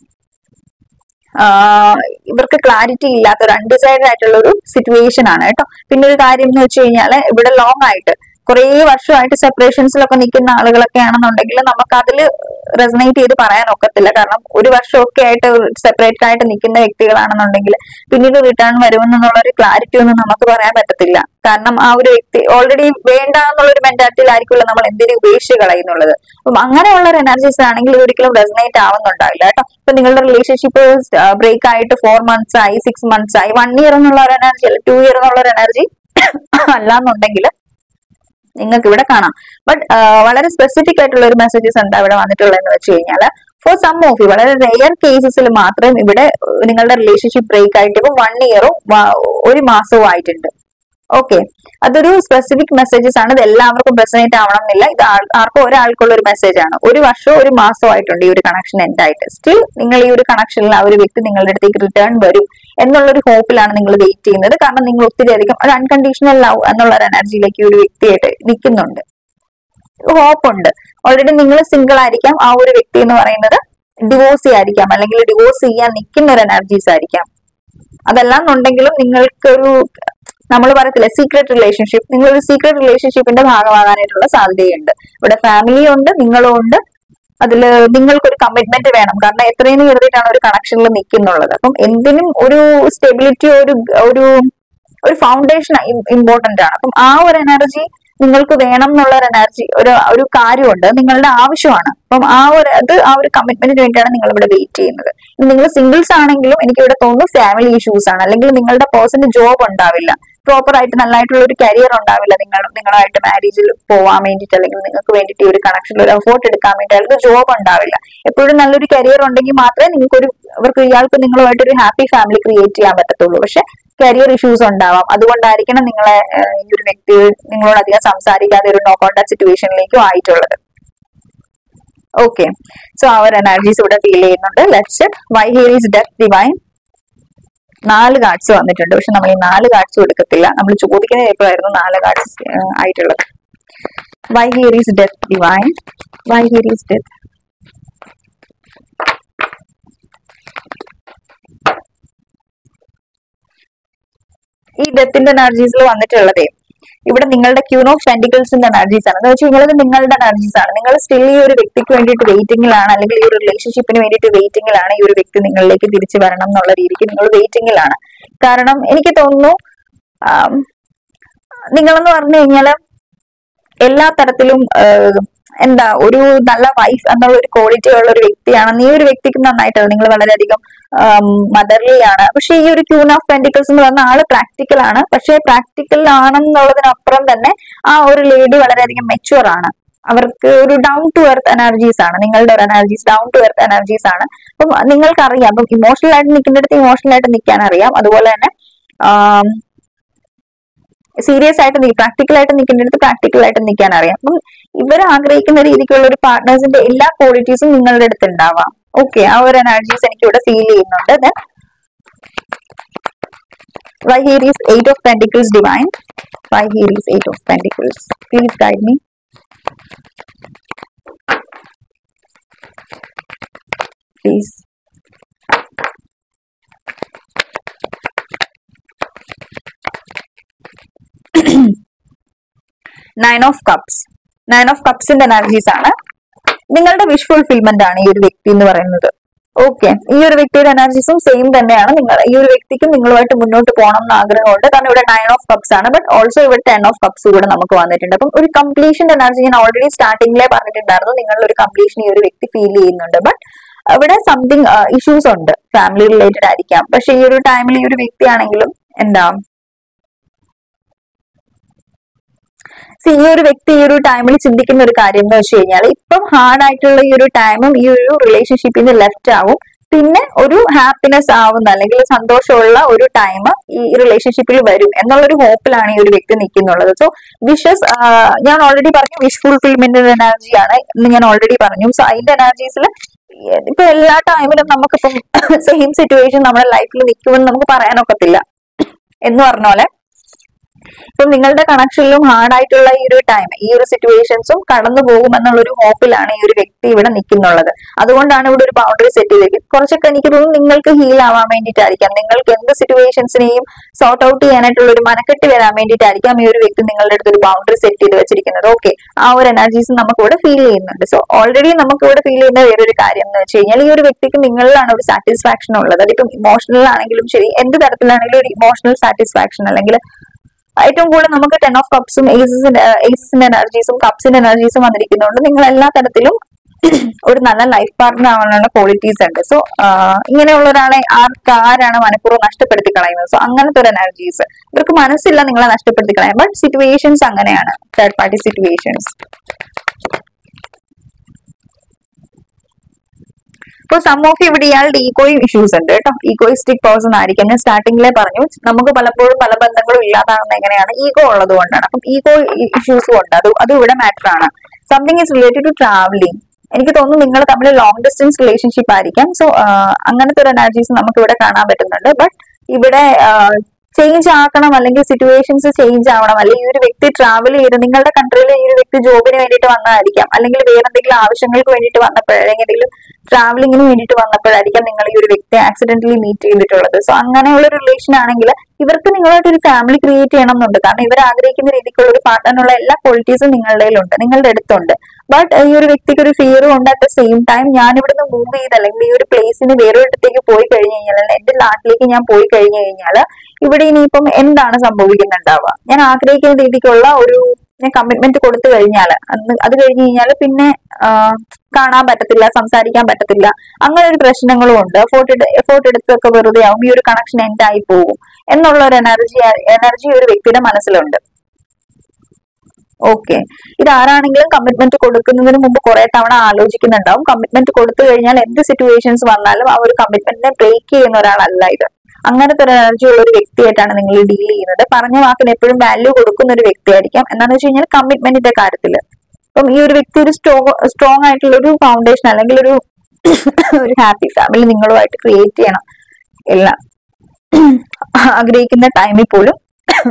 ഇവർക്ക് ക്ലാരിറ്റി ഇല്ലാത്ത ഒരു അൺഡിസൈഡഡ് ആയിട്ടുള്ള ഒരു സിറ്റുവേഷൻ ആണ് കേട്ടോ. പിന്നെ ഒരു കാര്യം എന്ന് വെച്ച് കഴിഞ്ഞാൽ ഇവിടെ ലോങ് ആയിട്ട് കുറെ വർഷമായിട്ട് സെപ്പറേഷൻസിലൊക്കെ നിൽക്കുന്ന ആളുകളൊക്കെ ആണെന്നുണ്ടെങ്കിൽ നമുക്ക് അതിൽ റെസനേറ്റ് ചെയ്ത് പറയാൻ ഒക്കത്തില്ല. കാരണം ഒരു വർഷമൊക്കെ ആയിട്ട് സെപ്പറേറ്റ് ആയിട്ട് നിൽക്കുന്ന വ്യക്തികളാണെന്നുണ്ടെങ്കിൽ പിന്നീട് റിട്ടേൺ വരുമെന്നുള്ള ഒരു ക്ലാരിറ്റി ഒന്നും നമുക്ക് പറയാൻ പറ്റത്തില്ല. കാരണം ആ ഒരു വ്യക്തി ഓൾറെഡി വേണ്ട എന്നുള്ളൊരു മെന്റാലിറ്റിയിലായിരിക്കുമല്ലോ നമ്മൾ എന്തിനും ഉപേക്ഷിച്ച് കളയുന്നുള്ളത്. അപ്പം അങ്ങനെയുള്ള ഒരു എനർജീസ് ആണെങ്കിൽ ഒരിക്കലും റെസനേറ്റ് ആവുന്നുണ്ടാവില്ല കേട്ടോ. ഇപ്പൊ നിങ്ങളുടെ റിലേഷൻഷിപ്പ് ബ്രേക്ക് ആയിട്ട് 4 months ആയി, 6 months ആയി, 1 year എന്നുള്ള ഒരു എനർജി അല്ല, 2 year എന്നുള്ള ഒരു എനർജി അല്ലാന്നുണ്ടെങ്കിൽ നിങ്ങൾക്ക് ഇവിടെ കാണാം. ബട്ട് വളരെ സ്പെസിഫിക് ആയിട്ടുള്ള ഒരു മെസ്സേജസ് എന്താ ഇവിടെ വന്നിട്ടുള്ളതെന്ന് വെച്ച് കഴിഞ്ഞാൽ, ഫോർ സം ഓഫ് യു, വളരെ റെയർ കേസസിൽ മാത്രം ഇവിടെ നിങ്ങളുടെ റിലേഷൻഷിപ്പ് ബ്രേക്ക് ആയിട്ട് ഇപ്പം 1 year 1 മാസവും ആയിട്ടുണ്ട്. ഓക്കെ, അതൊരു സ്പെസിഫിക് മെസ്സേജസ് ആണ്. ഇത് എല്ലാവർക്കും റെസനേറ്റ് ആവണം എന്നില്ല. ഇത് ആർക്കും ഒരാൾക്കുള്ള ഒരു മെസ്സേജ് ആണ്. 1 വർഷവും 1 മാസവും ആയിട്ടുണ്ട് ഈ ഒരു കണക്ഷൻ എൻഡ് ആയിട്ട്. സ്റ്റിൽ നിങ്ങൾ ഈ ഒരു കണക്ഷനിൽ ആ ഒരു വ്യക്തി നിങ്ങളുടെ അടുത്തേക്ക് റിട്ടേൺ വരും എന്നുള്ളൊരു ഹോപ്പിലാണ് നിങ്ങൾ വെയിറ്റ് ചെയ്യുന്നത്. കാരണം നിങ്ങൾ ഒത്തിരി അധികം ഒരു അൺകണ്ടീഷണൽ ലവ് എന്നുള്ള ഒരു എനർജിയിലേക്ക് ഒരു വ്യക്തിയായിട്ട് നിൽക്കുന്നുണ്ട്. ഹോപ്പ് ഉണ്ട്. ഓൾറെഡി നിങ്ങൾ സിംഗിൾ ആയിരിക്കാം, ആ ഒരു വ്യക്തി എന്ന് പറയുന്നത് ഡിവോഴ്സ് ആയിരിക്കാം, അല്ലെങ്കിൽ ഡിവോഴ്സ് ചെയ്യാൻ നിൽക്കുന്ന ഒരു എനർജീസ് ആയിരിക്കാം. അതെല്ലാം ഉണ്ടെങ്കിലും നിങ്ങൾക്കൊരു, നമ്മൾ പറയത്തില്ല സീക്രട്ട് റിലേഷൻഷിപ്പ്, നിങ്ങളൊരു സീക്രട്ട് റിലേഷൻഷിപ്പിന്റെ ഭാഗമാകാനായിട്ടുള്ള സാധ്യതയുണ്ട്. ഇവിടെ ഫാമിലി ഉണ്ട്, നിങ്ങളും ഉണ്ട്. അതിൽ നിങ്ങൾക്കൊരു കമ്മിറ്റ്മെന്റ് വേണം. കാരണം എത്രയും കരുതിയിട്ടാണ് ഒരു കണക്ഷനിൽ നിൽക്കുന്നുള്ളത്. അപ്പം എന്തിനും ഒരു സ്റ്റെബിലിറ്റി, ഒരു ഫൗണ്ടേഷൻ ഇമ്പോർട്ടന്റ് ആണ്. അപ്പം ആ ഒരു എനർജി നിങ്ങൾക്ക് വേണം എന്നുള്ള ഒരു എനർജി, ഒരു കാര്യമുണ്ട്, നിങ്ങളുടെ ആവശ്യമാണ്. അപ്പം ആ ഒരു കമ്മിറ്റ്മെന്റിന് വേണ്ടിയാണ് നിങ്ങൾ ഇവിടെ വെയിറ്റ് ചെയ്യുന്നത്. നിങ്ങൾ സിംഗിൾസ് ആണെങ്കിലും എനിക്ക് ഇവിടെ തോന്നുന്നു ഫാമിലി ഇഷ്യൂസ് ആണ്, അല്ലെങ്കിൽ നിങ്ങളുടെ പേഴ്സണ് ജോബ് ഉണ്ടാവില്ല, പ്രോപ്പർ ആയിട്ട് നല്ലതായിട്ടുള്ള ഒരു കരിയർ ഉണ്ടാവില്ല നിങ്ങളുമായിട്ട് മാരേജിൽ പോവാൻ വേണ്ടിയിട്ട്, അല്ലെങ്കിൽ നിങ്ങൾക്ക് വേണ്ടിയിട്ട് ഒരു കണക്ഷനിൽ ഒരു എഫോർട്ട് എടുക്കാൻ വേണ്ടി അയാൾക്ക് ജോബ് ഉണ്ടാവില്ല. എപ്പോഴും നല്ലൊരു കരിയർ ഉണ്ടെങ്കിൽ മാത്രമേ ഇയാൾക്ക് നിങ്ങളുമായിട്ട് ഒരു ഹാപ്പി ഫാമിലി ക്രിയേറ്റ് ചെയ്യാൻ പറ്റത്തുള്ളൂ. പക്ഷെ കരിയർ ഇഷ്യൂസ് ഉണ്ടാവാം. അതുകൊണ്ടായിരിക്കണം നിങ്ങളെ ഈ ഒരു വ്യക്തി നിങ്ങളോട് അധികം സംസാരിക്കാതെ ഒരു നോ കോണ്ടാക്ട് സിറ്റുവേഷനിലേക്കും ആയിട്ടുള്ളത്. ഓക്കെ, സോ ആ ഒരു എനർജീസ് ഇവിടെ ഫീൽ ചെയ്യുന്നുണ്ട്. Let's why here is death divine. 4 cards വന്നിട്ടുണ്ട്. പക്ഷെ നമ്മൾ ഈ 4 കാർഡ്സും എടുക്കത്തില്ല. നമ്മൾ ചോദിക്കുന്ന എപ്പോഴായിരുന്നു 4 കാർഡ്സ് ആയിട്ടുള്ളത്. Why here is death divine, why here is death. ഈ ഡെത്തിന്റെ എനർജീസിൽ വന്നിട്ടുള്ളതേ ഇവിടെ നിങ്ങളുടെ ക്യൂൺ ഓഫ് പെന്റിക്കിൾസിന്റെ എനർജീസ് ആണ്. എന്ന് വെച്ചാൽ നിങ്ങളുടെ എനർജീസ് ആണ്. നിങ്ങൾ സ്റ്റിൽ ഈ ഒരു വ്യക്തിക്ക് വേണ്ടിയിട്ട് വെയിറ്റിംഗിലാണ്, അല്ലെങ്കിൽ ഈ ഒരു റിലേഷൻഷിപ്പിന് വേണ്ടിയിട്ട് വെയിറ്റിംഗിലാണ്. ഈ ഒരു വ്യക്തി നിങ്ങളിലേക്ക് തിരിച്ചു വരണം എന്നുള്ള രീതിക്ക് നിങ്ങൾ വെയിറ്റിംഗിലാണ്. കാരണം എനിക്ക് തോന്നുന്നു നിങ്ങളെന്ന് പറഞ്ഞു കഴിഞ്ഞാല് എല്ലാ തരത്തിലും എന്താ ഒരു നല്ല വൈഫ് എന്നുള്ള ഒരു ക്വാളിറ്റി ഉള്ള ഒരു വ്യക്തിയാണ്. ഈ ഒരു വ്യക്തിക്ക് നന്നായിട്ടാണ്, നിങ്ങൾ വളരെയധികം മദർലി ആണ്. പക്ഷെ ഈ ഒരു ക്യൂൺ ഓഫ് പെന്റിക്കിൾസ് എന്ന് പറഞ്ഞ ആള് പ്രാക്ടിക്കൽ ആണ്. പക്ഷെ പ്രാക്ടിക്കൽ ആണെന്നുള്ളതിനപ്പുറം തന്നെ ആ ഒരു ലേഡി വളരെയധികം മെച്യൂർ ആണ്. അവർക്ക് ഒരു ഡൗൺ ടു എർത്ത് എനർജീസ് ആണ്. നിങ്ങളുടെ ഒരു energies down to earth energies ആണ്. അപ്പം നിങ്ങൾക്കറിയാം, അപ്പം ഇമോഷണൽ ആയിട്ട് നിൽക്കുന്നിടത്ത് ഇമോഷണൽ ആയിട്ട് നിൽക്കാൻ അറിയാം. അതുപോലെ തന്നെ സീരിയസ് ആയിട്ട് പ്രാക്ടിക്കൽ ആയിട്ട് നിൽക്കുന്നിടത്ത് പ്രാക്ടിക്കൽ ആയിട്ട് നിൽക്കാൻ അറിയാം. അപ്പം ഇവർ ആഗ്രഹിക്കുന്ന രീതിക്കുള്ള ഒരു പാർട്ട്നേഴ്സിന്റെ എല്ലാ ക്വാളിറ്റീസും നിങ്ങളുടെ അടുത്ത് ഉണ്ടാവാം. ഓക്കെ, ആ ഒരു എനർജീസ് എനിക്ക് ഇവിടെ ഫീൽ ചെയ്യുന്നുണ്ട്. Why here is 8 of Pentacles divine? Why here is 8 of Pentacles? Please guide me. Please. Nine of Cups. Nine of Cups in the energies ആണ്. നിങ്ങളുടെ വിഷ് ഫുൾഫിൽമെന്റ് ആണ് ഈ ഒരു വ്യക്തി എന്ന് പറയുന്നത്. ഓക്കെ, ഈ ഒരു വ്യക്തിയുടെ എനർജീസും സെയിം തന്നെയാണ്. നിങ്ങൾ ഈ ഒരു വ്യക്തിക്കും നിങ്ങളുമായിട്ട് മുന്നോട്ട് പോകണം എന്ന് ആഗ്രഹമുണ്ട്. കാരണം ഇവിടെ 9 of Cups ആണ്. ബട്ട് ഓൾസോ ഇവിടെ 10 of Cups കൂടെ നമുക്ക് വന്നിട്ടുണ്ട്. അപ്പം ഒരു കംപ്ലീഷന്റെ എനർജി ഞാൻ ഓൾറെഡി സ്റ്റാർട്ടിംഗിലെ പറഞ്ഞിട്ടുണ്ടായിരുന്നു. നിങ്ങളുടെ ഒരു കംപ്ലീഷൻ ഈ ഒരു വ്യക്തി ഫീൽ ചെയ്യുന്നുണ്ട്. ബട്ട് ഇവിടെ സംതിങ് ഇഷ്യൂസ് ഉണ്ട്, ഫാമിലി റിലേറ്റഡ് ആയിരിക്കാം. പക്ഷെ ഈ ഒരു ടൈമിൽ ഈ ഒരു വ്യക്തിയാണെങ്കിലും എന്താ ഈ ഒരു വ്യക്തി ഈ ഒരു ടൈമിൽ ചിന്തിക്കുന്ന ഒരു കാര്യം എന്ന് വെച്ച് കഴിഞ്ഞാൽ, ഇപ്പം ഹാർഡ് ആയിട്ടുള്ള ഈ ഒരു ടൈമും ഈ ഒരു റിലേഷൻഷിപ്പിൽ നിന്ന് ലെഫ്റ്റ് ആവും. പിന്നെ ഒരു ഹാപ്പിനെസ് ആവുന്ന അല്ലെങ്കിൽ സന്തോഷമുള്ള ഒരു ടൈം ഈ റിലേഷൻഷിപ്പിൽ വരും എന്നുള്ളൊരു ഹോപ്പിലാണ് ഈ ഒരു വ്യക്തി നിൽക്കുന്നുള്ളത്. സോ വിഷസ് ഞാൻ ഓൾറെഡി പറഞ്ഞു, വിഷ് ഫുൾഫിൽമെന്റ് എനർജിയാണ് എന്ന് ഞാൻ ഓൾറെഡി പറഞ്ഞു. സോ അതിന്റെ എനർജീസിൽ ഇപ്പൊ എല്ലാ ടൈമിലും നമുക്കിപ്പം സെയിം സിറ്റുവേഷൻ നമ്മുടെ ലൈഫിൽ നിൽക്കുമെന്ന് നമുക്ക് പറയാനൊക്കത്തില്ല. എന്ന് പറഞ്ഞ പോലെ ഇപ്പം നിങ്ങളുടെ കണക്ഷനിലും ഹാർഡ് ആയിട്ടുള്ള ഈ ഒരു ടൈം, ഈ ഒരു സിറ്റുവേഷൻസും കടന്നു പോകുമെന്നുള്ള ഒരു ഹോപ്പിലാണ് ഈ ഒരു വ്യക്തി ഇവിടെ നിൽക്കുന്നുള്ളത്. അതുകൊണ്ടാണ് ഇവിടെ ഒരു ബൗണ്ടറി സെറ്റ് ചെയ്തേക്കുന്നത്. കുറച്ചൊക്കെ എനിക്ക് തോന്നുന്നു നിങ്ങൾക്ക് ഹീൽ ആവാൻ വേണ്ടിയിട്ടായിരിക്കാം, നിങ്ങൾക്ക് എന്ത് സിറ്റുവേഷൻസിനെയും സോർട്ട് ഔട്ട് ചെയ്യാനായിട്ടുള്ള ഒരു മനക്കെട്ട് വരാൻ വേണ്ടിയിട്ടായിരിക്കാം ഈ ഒരു വ്യക്തി നിങ്ങളുടെ അടുത്ത് ഒരു ബൗണ്ടറി സെറ്റ് ചെയ്ത് വെച്ചിരിക്കുന്നത്. ഓക്കെ, ആ ഒരു എനർജീസ് നമുക്ക് ഇവിടെ ഫീൽ ചെയ്യുന്നുണ്ട്. സോ ഓൾറെഡി നമുക്ക് ഇവിടെ ഫീൽ ചെയ്യുന്ന വേറൊരു കാര്യം എന്ന് വെച്ച് കഴിഞ്ഞാൽ, ഈ ഒരു വ്യക്തിക്ക് നിങ്ങളിലാണ് ഒരു സാറ്റിസ്ഫാക്ഷൻ ഉള്ളത്. അതിപ്പം ഇമോഷണൽ ആണെങ്കിലും ശരി, എന്ത് തരത്തിലാണെങ്കിലും ഒരു ഇമോഷണൽ സാറ്റിസ്ഫാക്ഷൻ, അല്ലെങ്കിൽ ഏറ്റവും കൂടുതൽ നമുക്ക് 10 of Cups-ഉം ഏസസിന്റെ എനർജീസും കപ്സിന്റെ എനർജീസും വന്നിരിക്കുന്നുണ്ട്. നിങ്ങൾ എല്ലാ തരത്തിലും ഒരു നല്ല ലൈഫ് പാർട്ട്ണർ ആവാനുള്ള ക്വാളിറ്റീസ് ഉണ്ട്. സോ ഇങ്ങനെയുള്ള ഒരാളെ ആരാണ് മനഃപൂർവ്വം നഷ്ടപ്പെടുത്തി കളയുന്നത്? സോ അങ്ങനത്തെ ഒരു എനർജീസ് ഇവർക്ക് മനസ്സില്ല നിങ്ങളെ നഷ്ടപ്പെടുത്തി കളയാൻ. ബട്ട് സിറ്റുവേഷൻസ് അങ്ങനെയാണ്, തേർഡ് പാർട്ടി സിറ്റുവേഷൻസ്. ഇപ്പോൾ സം ഓഫ് ഇവിടെ ഇയാളുടെ ഈഗോയും ഇഷ്യൂസ് ഉണ്ട് കേട്ടോ. ഈഗോയിസ്റ്റിക് പേഴ്സൺ ആയിരിക്കും. ഞാൻ സ്റ്റാർട്ടിങ്ങിലെ പറഞ്ഞു, നമുക്ക് പലപ്പോഴും പല ബന്ധങ്ങളും ഇല്ലാതാകുന്ന എങ്ങനെയാണ്, ഈഗോ ഉള്ളത് കൊണ്ടാണ്. അപ്പം ഈഗോ ഇഷ്യൂസും ഉണ്ട്, അത് ഇവിടെ മാറ്റർ ആണ്. Something is related to travelling. എനിക്ക് തോന്നുന്നു നിങ്ങൾ തമ്മിൽ ലോങ് ഡിസ്റ്റൻസ് റിലേഷൻഷിപ്പ് ആയിരിക്കാം. സോ അങ്ങനത്തെ ഒരു എനർജീസ് നമുക്ക് ഇവിടെ കാണാൻ പറ്റുന്നുണ്ട്. ബട്ട് ഇവിടെ ചേഞ്ച് ആക്കണം, അല്ലെങ്കിൽ സിറ്റുവേഷൻസ് ചേഞ്ച് ആവണം, അല്ലെങ്കിൽ ഈ ഒരു വ്യക്തി ട്രാവൽ ചെയ്ത് നിങ്ങളുടെ കൺട്രിയിൽ ഈ ഒരു വ്യക്തി ജോബിന് വേണ്ടിയിട്ട് വന്നതായിരിക്കാം, അല്ലെങ്കിൽ വേറെ എന്തെങ്കിലും ആവശ്യങ്ങൾക്ക് വേണ്ടിയിട്ട് വന്നപ്പോഴാണെങ്കിൽ എന്തെങ്കിലും ട്രാവലിങ്ങിന് വേണ്ടിയിട്ട് വന്നപ്പോഴായിരിക്കാം നിങ്ങൾ ഈ ഒരു വ്യക്തിയെ ആക്സിഡന്റലി മീറ്റ് ചെയ്തിട്ടുള്ളത്. സോ അങ്ങനെയുള്ള ഒരു റിലേഷൻ ആണെങ്കിൽ ഇവർക്ക് നിങ്ങളായിട്ട് ഒരു ഫാമിലി ക്രിയേറ്റ് ചെയ്യണം എന്നുണ്ട്. കാരണം ഇവർ ആഗ്രഹിക്കുന്ന രീതിക്കുള്ള ഒരു പാർട്ട്ണറിനുള്ള എല്ലാ ക്വാളിറ്റീസും നിങ്ങളുടെ നിങ്ങളുടെ അടുത്തുണ്ട്. ബട്ട് ഈ ഒരു വ്യക്തിക്ക് ഒരു ഫിയറും ഉണ്ട്. അറ്റ് ദ സെയിം ടൈം ഞാൻ ഇവിടുന്ന് മൂവ് ചെയ്ത് അല്ലെങ്കിൽ ഈ ഒരു പ്ലേസിന് വേറൊരിടത്തേക്ക് പോയി കഴിഞ്ഞു കഴിഞ്ഞാൽ, എന്റെ നാട്ടിലേക്ക് ഞാൻ പോയി കഴിഞ്ഞു കഴിഞ്ഞാൽ ഇവിടെ ഇനിയിപ്പം എന്താണ് സംഭവിക്കുന്നുണ്ടാവുക? ഞാൻ ആഗ്രഹിക്കുന്ന രീതിക്കുള്ള ഒരു കമ്മിറ്റ്മെന്റ് കൊടുത്തു കഴിഞ്ഞാൽ അത് കഴിഞ്ഞു കഴിഞ്ഞാൽ പിന്നെ കാണാൻ പറ്റത്തില്ല, സംസാരിക്കാൻ പറ്റത്തില്ല, അങ്ങനെ ഒരു പ്രശ്നങ്ങളും ഉണ്ട്. എഫോർട്ട് എടുത്തൊക്കെ വെറുതെ ആവും, ഈ ഒരു കണക്ഷൻ എൻഡ് ആയി പോകും എന്നുള്ള ഒരു എനർജി ഒരു വ്യക്തിയുടെ മനസ്സിലുണ്ട്. ഓക്കെ, ഇതാരാണെങ്കിലും കമ്മിറ്റ്മെന്റ് കൊടുക്കുന്നതിന് മുമ്പ് കുറെ തവണ ആലോചിക്കുന്നുണ്ടാവും. കമ്മിറ്റ്മെന്റ് കൊടുത്തു കഴിഞ്ഞാൽ എന്ത് സിറ്റുവേഷൻസ് വന്നാലും ആ ഒരു കമ്മിറ്റ്മെന്റിനെ ബ്രേക്ക് ചെയ്യുന്ന ഒരാളല്ല ഇത്. അങ്ങനത്തെ ഒരു എനർജി ഉള്ള ഒരു വ്യക്തിയായിട്ടാണ് നിങ്ങൾ ഡീൽ ചെയ്യുന്നത്. പറഞ്ഞ വാക്കിന് എപ്പോഴും വാല്യൂ കൊടുക്കുന്ന ഒരു വ്യക്തിയായിരിക്കാം. എന്താണെന്ന് വെച്ച് കഴിഞ്ഞാൽ കമ്മിറ്റ്മെന്റിന്റെ കാര്യത്തിൽ അപ്പം ഈ ഒരു വ്യക്തി ഒരു സ്ട്രോങ് ആയിട്ടുള്ള ഒരു ഫൗണ്ടേഷൻ അല്ലെങ്കിൽ ഒരു ഹാപ്പി ഫാമിലി നിങ്ങളുമായിട്ട് ക്രിയേറ്റ് ചെയ്യണം എല്ലാം ആഗ്രഹിക്കുന്ന ടൈമിൽ പോലും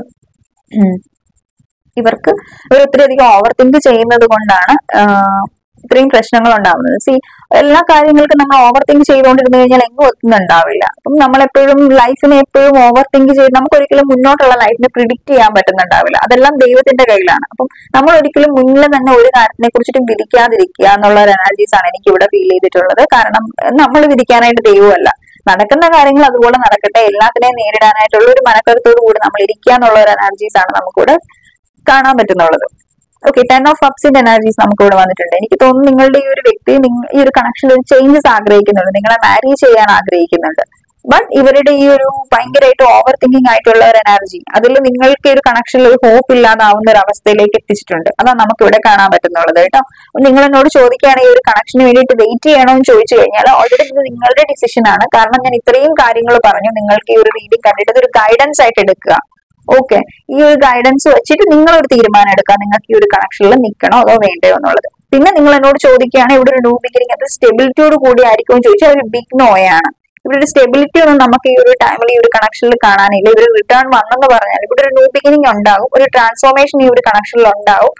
ഇവർക്ക് ഒത്തിരി അധികം ഓവർ തിങ്ക് ചെയ്യുന്നത് കൊണ്ടാണ് ഇത്രയും പ്രശ്നങ്ങൾ ഉണ്ടാവുന്നത്. എല്ലാ കാര്യങ്ങൾക്കും നമ്മൾ ഓവർ തിങ്ക് ചെയ്തുകൊണ്ടിരുന്നു കഴിഞ്ഞാൽ എങ്ങും എത്തുന്നുണ്ടാവില്ല. അപ്പം നമ്മളെപ്പോഴും ലൈഫിനെ എപ്പോഴും ഓവർ തിങ്ക് ചെയ്ത് നമുക്ക് ഒരിക്കലും മുന്നോട്ടുള്ള ലൈഫിനെ പ്രിഡിക്റ്റ് ചെയ്യാൻ പറ്റുന്നുണ്ടാവില്ല. അതെല്ലാം ദൈവത്തിന്റെ കയ്യിലാണ്. അപ്പം നമ്മൾ ഒരിക്കലും മുന്നിൽ തന്നെ ഒരു കാര്യത്തിനെ കുറിച്ചിട്ടും വിധിക്കാതിരിക്കുക എന്നുള്ള ഒരു എനർജീസ് ആണ് എനിക്ക് ഇവിടെ ഫീൽ ചെയ്തിട്ടുള്ളത്. കാരണം നമ്മൾ വിധിക്കാനായിട്ട് ദൈവമല്ല, നടക്കുന്ന കാര്യങ്ങൾ അതുപോലെ നടക്കട്ടെ, എല്ലാത്തിനെയും നേരിടാനായിട്ടുള്ള ഒരു മനക്കരുത്തോടു കൂടി നമ്മൾ ഇരിക്കുക എന്നുള്ള ഒരു എനർജീസ് ആണ് നമുക്കിവിടെ കാണാൻ പറ്റുന്നുള്ളത്. ഓക്കെ, 10 ഓഫ് കപ്സിന്റെ എനർജീസ് നമുക്ക് ഇവിടെ വന്നിട്ടുണ്ട്. എനിക്ക് തോന്നുന്നു നിങ്ങളുടെ ഈ ഒരു വ്യക്തി ഈ ഒരു കണക്ഷനിൽ ഒരു ചേഞ്ചസ് ആഗ്രഹിക്കുന്നുണ്ട്, നിങ്ങളെ മാരി ചെയ്യാൻ ആഗ്രഹിക്കുന്നുണ്ട്. ബട്ട് ഇവരുടെ ഈ ഒരു ഭയങ്കരമായിട്ട് ഓവർ തിങ്കിങ് ആയിട്ടുള്ള ഒരു എനർജി അതിൽ നിങ്ങൾക്ക് ഒരു കണക്ഷനിൽ ഒരു ഹോപ്പ് ഇല്ലാതാവുന്ന ഒരു അവസ്ഥയിലേക്ക് എത്തിച്ചിട്ടുണ്ട്. അതാണ് നമുക്ക് ഇവിടെ കാണാൻ പറ്റുന്നുള്ളത് കേട്ടോ. നിങ്ങൾ എന്നോട് ചോദിക്കുകയാണെങ്കിൽ ഈ ഒരു കണക്ഷന് വേണ്ടിയിട്ട് വെയിറ്റ് ചെയ്യണോ എന്ന് ചോദിച്ചു കഴിഞ്ഞാൽ ഓൾറെഡി ഇത് നിങ്ങളുടെ ഡിസിഷൻ ആണ്. കാരണം ഞാൻ ഇത്രയും കാര്യങ്ങൾ പറഞ്ഞു, നിങ്ങൾക്ക് ഈ ഒരു റീഡിംഗ് കണ്ടിട്ട് ഇതൊരു ഗൈഡൻസ് ആയിട്ട് എടുക്കുക. ഓക്കെ, ഈ ഒരു ഗൈഡൻസ് വെച്ചിട്ട് നിങ്ങളൊരു തീരുമാനം എടുക്കുക, നിങ്ങൾക്ക് ഈ ഒരു കണക്ഷനിൽ നിൽക്കണോ അതോ വേണ്ടയോ എന്നുള്ളത്. പിന്നെ നിങ്ങൾ എന്നോട് ചോദിക്കുകയാണ് ഇവിടെ ഒരു ന്യൂ ബിഗിനിങ് അത് സ്റ്റെബിലിറ്റിയോട് കൂടി ആയിരിക്കും എന്ന് ചോദിച്ചാൽ ഒരു ബിഗ് നോയാണ്. ഇവിടെ ഒരു സ്റ്റെബിലിറ്റി ഒന്നും നമുക്ക് ഈ ഒരു ടൈമിൽ ഈ ഒരു കണക്ഷനിൽ കാണാനില്ല. ഇവർ റിട്ടേൺ വന്നെന്ന് പറഞ്ഞാൽ ഇവിടെ ഒരു ന്യൂ ബിഗിനിങ് ഉണ്ടാവും, ഒരു ട്രാൻസ്ഫോർമേഷൻ ഈ ഒരു കണക്ഷനിൽ ഉണ്ടാവും.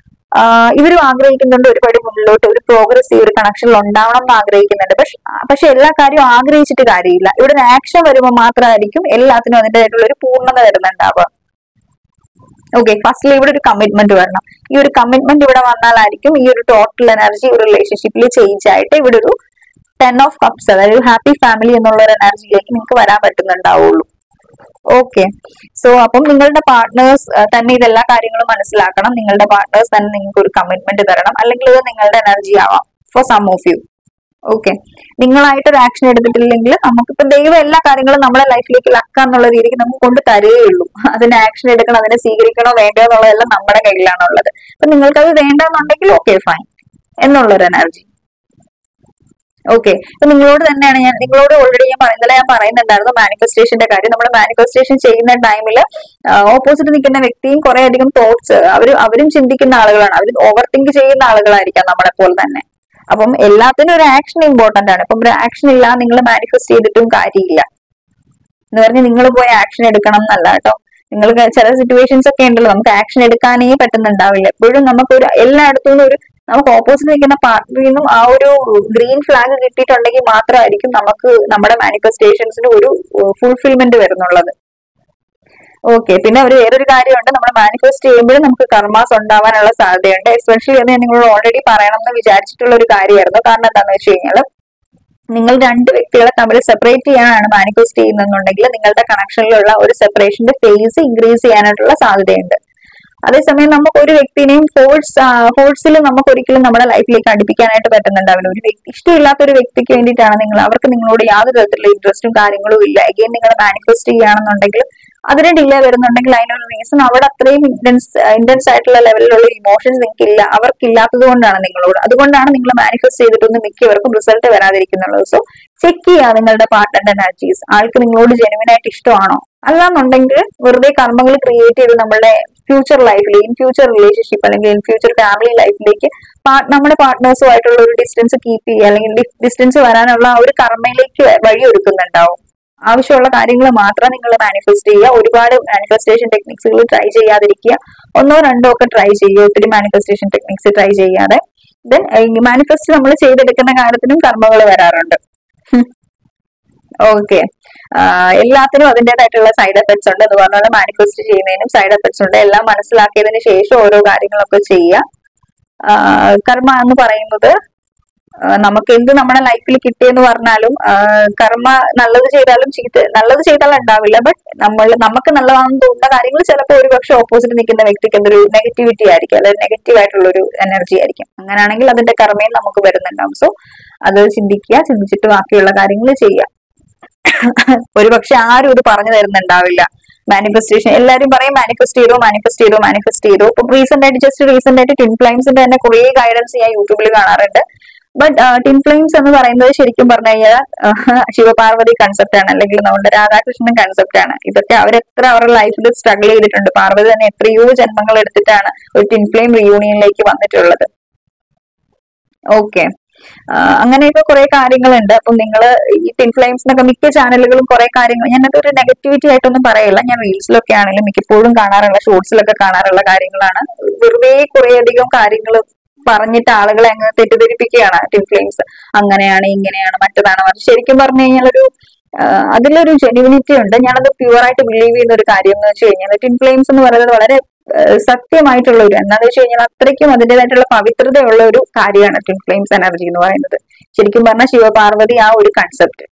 ഇവരും ആഗ്രഹിക്കുന്നുണ്ട് ഒരുപാട് മുന്നിലോട്ട് ഒരു പ്രോഗ്രസ് ഈ ഒരു കണക്ഷനിൽ ഉണ്ടാവണം എന്ന് ആഗ്രഹിക്കുന്നുണ്ട്. പക്ഷെ എല്ലാ കാര്യവും ആഗ്രഹിച്ചിട്ട് കാര്യമില്ല. ഇവിടെ ഒരു ആക്ഷൻ വരുമ്പോൾ മാത്രമായിരിക്കും എല്ലാത്തിനും അതിൻ്റെതായിട്ടുള്ള ഒരു പൂർണ്ണത വരുന്നുണ്ടാവുക. ഓക്കെ, ഫസ്റ്റിൽ ഇവിടെ ഒരു കമ്മിറ്റ്മെന്റ് വരണം. ഈ ഒരു കമ്മിറ്റ്മെന്റ് ഇവിടെ വന്നാലായിരിക്കും ഈ ഒരു ടോട്ടൽ എനർജി ഒരു റിലേഷൻഷിപ്പിൽ ചേഞ്ച് ആയിട്ട് ഇവിടെ ഒരു 10 ഓഫ് കപ്സ് അതായത് ഹാപ്പി ഫാമിലി എന്നുള്ള ഒരു എനർജിയിലേക്ക് നിങ്ങൾക്ക് വരാൻ പറ്റുന്നുണ്ടാവുള്ളൂ. ഓക്കെ, സോ അപ്പം നിങ്ങളുടെ പാർട്ട്നേഴ്സ് തന്നെ ഇതെല്ലാ കാര്യങ്ങളും മനസ്സിലാക്കണം. നിങ്ങളുടെ പാർട്ട്നേഴ്സ് തന്നെ നിങ്ങൾക്ക് ഒരു കമ്മിറ്റ്മെന്റ് തരണം, അല്ലെങ്കിൽ ഇത് നിങ്ങളുടെ എനർജി ആവാം for some of you. Okay, നിങ്ങളായിട്ട് ഒരു ആക്ഷൻ എടുത്തിട്ടില്ലെങ്കിൽ നമുക്കിപ്പോ ദൈവം എല്ലാ കാര്യങ്ങളും നമ്മുടെ ലൈഫിലേക്ക് ലക്ക എന്നുള്ള രീതിക്ക് നമുക്ക് കൊണ്ട് തരുകയുള്ളൂ. അതിന് ആക്ഷൻ എടുക്കണം, അതിനെ സ്വീകരിക്കണോ വേണ്ടോ എന്നുള്ളതെല്ലാം നമ്മുടെ കയ്യിലാണുള്ളത്. അപ്പൊ നിങ്ങൾക്കത് വേണ്ടെന്നുണ്ടെങ്കിൽ ഓക്കെ ഫൈൻ എന്നുള്ളൊരു എനർജി. ഓക്കെ, അപ്പൊ നിങ്ങളോട് തന്നെയാണ് നിങ്ങളോട് ഓൾറെഡി ഞാൻ പറയുന്നുണ്ടായിരുന്നു മാനിഫെസ്റ്റേഷന്റെ കാര്യം. നമ്മൾ മാനിഫെസ്റ്റേഷൻ ചെയ്യുന്ന ടൈമിൽ ഓപ്പോസിറ്റ് നിൽക്കുന്ന വ്യക്തിയും കുറെ അധികം തോട്ട്സ് അവരും ചിന്തിക്കുന്ന ആളുകളാണ്, അവർ ഓവർ തിങ്ക് ചെയ്യുന്ന ആളുകളായിരിക്കാം നമ്മളെ പോലെ തന്നെ. അപ്പം എല്ലാത്തിനും ഒരു ആക്ഷൻ ഇമ്പോർട്ടന്റ് ആണ്. ഇപ്പം ഒരു ആക്ഷൻ ഇല്ല നിങ്ങൾ മാനിഫെസ്റ്റ് ചെയ്തിട്ടും കാര്യമില്ല എന്ന് പറഞ്ഞ് നിങ്ങൾ പോയി ആക്ഷൻ എടുക്കണം എന്നല്ല കേട്ടോ. നിങ്ങൾക്ക് ചില സിറ്റുവേഷൻസ് ഒക്കെ ഉണ്ടല്ലോ, നമുക്ക് ആക്ഷൻ എടുക്കാനേ പറ്റുന്നുണ്ടാവില്ല. എപ്പോഴും നമുക്കൊരു എല്ലായിടത്തും നമുക്ക് ഓപ്പോസിറ്റ് നിൽക്കുന്ന പാർട്ടിയിൽ നിന്നും ആ ഒരു ഗ്രീൻ ഫ്ലാഗ് കിട്ടിയിട്ടുണ്ടെങ്കിൽ മാത്രമായിരിക്കും നമുക്ക് നമ്മുടെ മാനിഫെസ്റ്റേഷൻസിന് ഒരു ഫുൾഫിൽമെന്റ് വരുന്നുള്ളത്. ഓക്കെ, പിന്നെ വേറൊരു കാര്യമുണ്ട്, നമ്മൾ മാനിഫെസ്റ്റ് ചെയ്യുമ്പോഴും നമുക്ക് കർമാസ് ഉണ്ടാവാനുള്ള സാധ്യതയുണ്ട്. എസ്പെഷ്യലി അത് ഞാൻ നിങ്ങളോട് ഓൾറെഡി പറയണം എന്ന് വിചാരിച്ചിട്ടുള്ള ഒരു കാര്യമായിരുന്നു. കാരണം എന്താണെന്ന് വെച്ച് കഴിഞ്ഞാൽ നിങ്ങൾ രണ്ട് വ്യക്തികളെ തമ്മിൽ സെപ്പറേറ്റ് ചെയ്യാനാണ് മാനിഫെസ്റ്റ് ചെയ്യുന്നുണ്ടെങ്കിൽ നിങ്ങളുടെ കണക്ഷനിലുള്ള ഒരു സെപ്പറേഷന്റെ ഫേസ് ഇൻക്രീസ് ചെയ്യാനായിട്ടുള്ള സാധ്യതയുണ്ട്. അതേസമയം നമുക്ക് ഒരു വ്യക്തിനെയും ഫോഴ്സിൽ നമുക്ക് ഒരിക്കലും നമ്മുടെ ലൈഫിലേക്ക് അടുപ്പിക്കാനായിട്ട് പറ്റുന്നുണ്ടാവില്ല. ഒരു വ്യക്തി ഇഷ്ടമില്ലാത്ത ഒരു വ്യക്തിക്ക് വേണ്ടിയിട്ടാണ് അവർക്ക് നിങ്ങളോട് യാതൊരു തരത്തിലുള്ള ഇൻട്രസ്റ്റും കാര്യങ്ങളും ഇല്ല. അഗെയിൻ നിങ്ങൾ മാനിഫെസ്റ്റ് ചെയ്യുകയാണെന്നുണ്ടെങ്കിൽ അതിന് ഡിലേ വരുന്നുണ്ടെങ്കിൽ അതിനൊരു റീസൺ അവിടെ അത്രയും ഇന്റൻസ് ആയിട്ടുള്ള ലെവലിലുള്ള ഇമോഷൻസ് നിങ്ങൾക്കില്ല, അവർക്കില്ലാത്തത് കൊണ്ടാണ് നിങ്ങളോട്. അതുകൊണ്ടാണ് നിങ്ങൾ മാനിഫെസ്റ്റ് ചെയ്തിട്ടൊന്നും മിക്കവർക്കും റിസൾട്ട് വരാതിരിക്കുന്നുള്ളത്. സോ ചെക്ക് ചെയ്യുക നിങ്ങളുടെ പാർട്ട്ണറിന്റെ എനർജീസ്. ആൾക്ക് നിങ്ങളോട് ജെനുവിൻ ആയിട്ട് ഇഷ്ടമാണോ? അല്ലാന്നുണ്ടെങ്കിൽ വെറുതെ കർമ്മങ്ങൾ ക്രിയേറ്റ് ചെയ്ത് നമ്മുടെ ഫ്യൂച്ചർ ലൈഫിൽ ഇൻ ഫ്യൂച്ചർ റിലേഷൻഷിപ്പ് അല്ലെങ്കിൽ ഇൻ ഫ്യൂച്ചർ ഫാമിലി ലൈഫിലേക്ക് നമ്മുടെ പാർട്ട്നേഴ്സുമായിട്ടുള്ള ഒരു ഡിസ്റ്റൻസ് കീപ്പ് ചെയ്യുക അല്ലെങ്കിൽ ഡിസ്റ്റൻസ് വരാനുള്ള ഒരു കർമ്മയിലേക്ക് വഴി ഒരുക്കുന്നുണ്ടാവും. ആവശ്യമുള്ള കാര്യങ്ങൾ മാത്രം നിങ്ങൾ മാനിഫെസ്റ്റ് ചെയ്യുക. ഒരുപാട് മാനിഫെസ്റ്റേഷൻ ടെക്നിക്സുകൾ ട്രൈ ചെയ്യാതിരിക്കുക. 1 or 2 ഒക്കെ ട്രൈ ചെയ്യുക. ഒത്തിരി മാനിഫെസ്റ്റേഷൻ ടെക്നിക്സ് ട്രൈ ചെയ്യാതെ. ദെൻ മാനിഫെസ്റ്റ് നമ്മൾ ചെയ്തെടുക്കുന്ന കാര്യത്തിനും കർമ്മങ്ങൾ വരാറുണ്ട്. ഓക്കെ, എല്ലാത്തിനും അതിൻ്റെതായിട്ടുള്ള സൈഡ് എഫക്ട്സ് ഉണ്ട്. എന്ന് പറഞ്ഞാൽ മാനിഫെസ്റ്റ് ചെയ്യുന്നതിനും സൈഡ് എഫക്ട്സ് ഉണ്ട്. എല്ലാം മനസ്സിലാക്കിയതിന് ശേഷം ഓരോ കാര്യങ്ങളൊക്കെ ചെയ്യുക. കർമ്മ എന്ന് പറയുന്നത് നമുക്ക് എന്ത് നമ്മുടെ ലൈഫിൽ കിട്ടിയെന്ന് പറഞ്ഞാലും കർമ്മ നല്ലത് ചെയ്താൽ ഉണ്ടാവില്ല. ബട്ട് നമുക്ക് നല്ലതാണെന്ന് തോന്നുന്ന കാര്യങ്ങൾ ചിലപ്പോൾ ഒരുപക്ഷെ ഓപ്പോസിറ്റ് നിൽക്കുന്ന വ്യക്തിക്ക് എന്തൊരു നെഗറ്റിവിറ്റി ആയിരിക്കും, അല്ലെങ്കിൽ നെഗറ്റീവ് ആയിട്ടുള്ള ഒരു എനർജി ആയിരിക്കും. അങ്ങനെയാണെങ്കിൽ അതിന്റെ കർമ്മയും നമുക്ക് വരുന്നുണ്ടാവും. സോ അത് ചിന്തിക്കുക, ചിന്തിച്ചിട്ട് ബാക്കിയുള്ള കാര്യങ്ങൾ ചെയ്യുക. ഒരുപക്ഷെ ആരും ഇത് പറഞ്ഞു തരുന്നുണ്ടാവില്ല. മാനിഫെസ്റ്റേഷൻ എല്ലാവരും പറയും മാനിഫെസ്റ്റ് ചെയ്തോ. ഇപ്പൊ റീസെന്റ് ആയിട്ട് ട്വിൻ ഫ്ലെയിംസിന്റെ തന്നെ കുറെ ഗൈഡൻസ് ഞാൻ യൂട്യൂബിൽ കാണാറുണ്ട്. ബട്ട് ട്വിൻ ഫ്ലെയിംസ് എന്ന് പറയുന്നത് ശരിക്കും പറഞ്ഞു കഴിഞ്ഞാൽ ശിവപാർവതി കൺസെപ്റ്റ് ആണ്, അല്ലെങ്കിൽ നമ്മുടെ രാധാകൃഷ്ണൻ കൺസെപ്റ്റ് ആണ്. ഇതൊക്കെ അവരുടെ ലൈഫിൽ സ്ട്രഗിൾ ചെയ്തിട്ടുണ്ട്. പാർവതി തന്നെ എത്രയോ ജന്മങ്ങൾ എടുത്തിട്ടാണ് ഒരു ട്വിൻ ഫ്ലെയിം റിയൂണിയനിലേക്ക് വന്നിട്ടുള്ളത്. ഓക്കെ, അങ്ങനെയൊക്കെ കുറെ കാര്യങ്ങളുണ്ട്. അപ്പൊ നിങ്ങൾ ഈ ട്വിൻ ഫ്ലെയിംസിനൊക്കെ മിക്ക ചാനലുകളും കുറെ കാര്യങ്ങൾ, ഞാനത് ഒരു നെഗറ്റിവിറ്റി ആയിട്ടൊന്നും പറയില്ല, ഞാൻ റീൽസിലൊക്കെ ആണെങ്കിലും മിക്കപ്പോഴും കാണാറുള്ള ഷോർട്സിലൊക്കെ കാണാറുള്ള കാര്യങ്ങളാണ്. വെറുതെ കുറെ അധികം കാര്യങ്ങൾ പറഞ്ഞിട്ട് ആളുകളെ അങ്ങ് തെറ്റിദ്ധരിപ്പിക്കുകയാണ് ട്വിൻ ഫ്ലെയിംസ് അങ്ങനെയാണ് ഇങ്ങനെയാണ് മറ്റതാണ് ശരിക്കും പറഞ്ഞു കഴിഞ്ഞാൽ അതിലൊരു ജെന്യൂനിറ്റി ഉണ്ട്. ഞാനത് പ്യുവറായിട്ട് ബിലീവ് ചെയ്യുന്ന ഒരു കാര്യം എന്ന് വെച്ച് കഴിഞ്ഞാൽ ട്വിൻ ഫ്ലെയിംസ് എന്ന് പറയുന്നത് വളരെ സത്യമായിട്ടുള്ള ഒരു എന്താണെന്ന് വെച്ച് കഴിഞ്ഞാൽ അത്രയ്ക്കും അതിൻ്റെതായിട്ടുള്ള പവിത്രതയുള്ള ഒരു കാര്യമാണ് ട്വിൻ ഫ്ലെയിംസ് എനർജി എന്ന് പറയുന്നത്. ശരിക്കും പറഞ്ഞാൽ ശിവപാർവതി ആ ഒരു കൺസെപ്റ്റ്.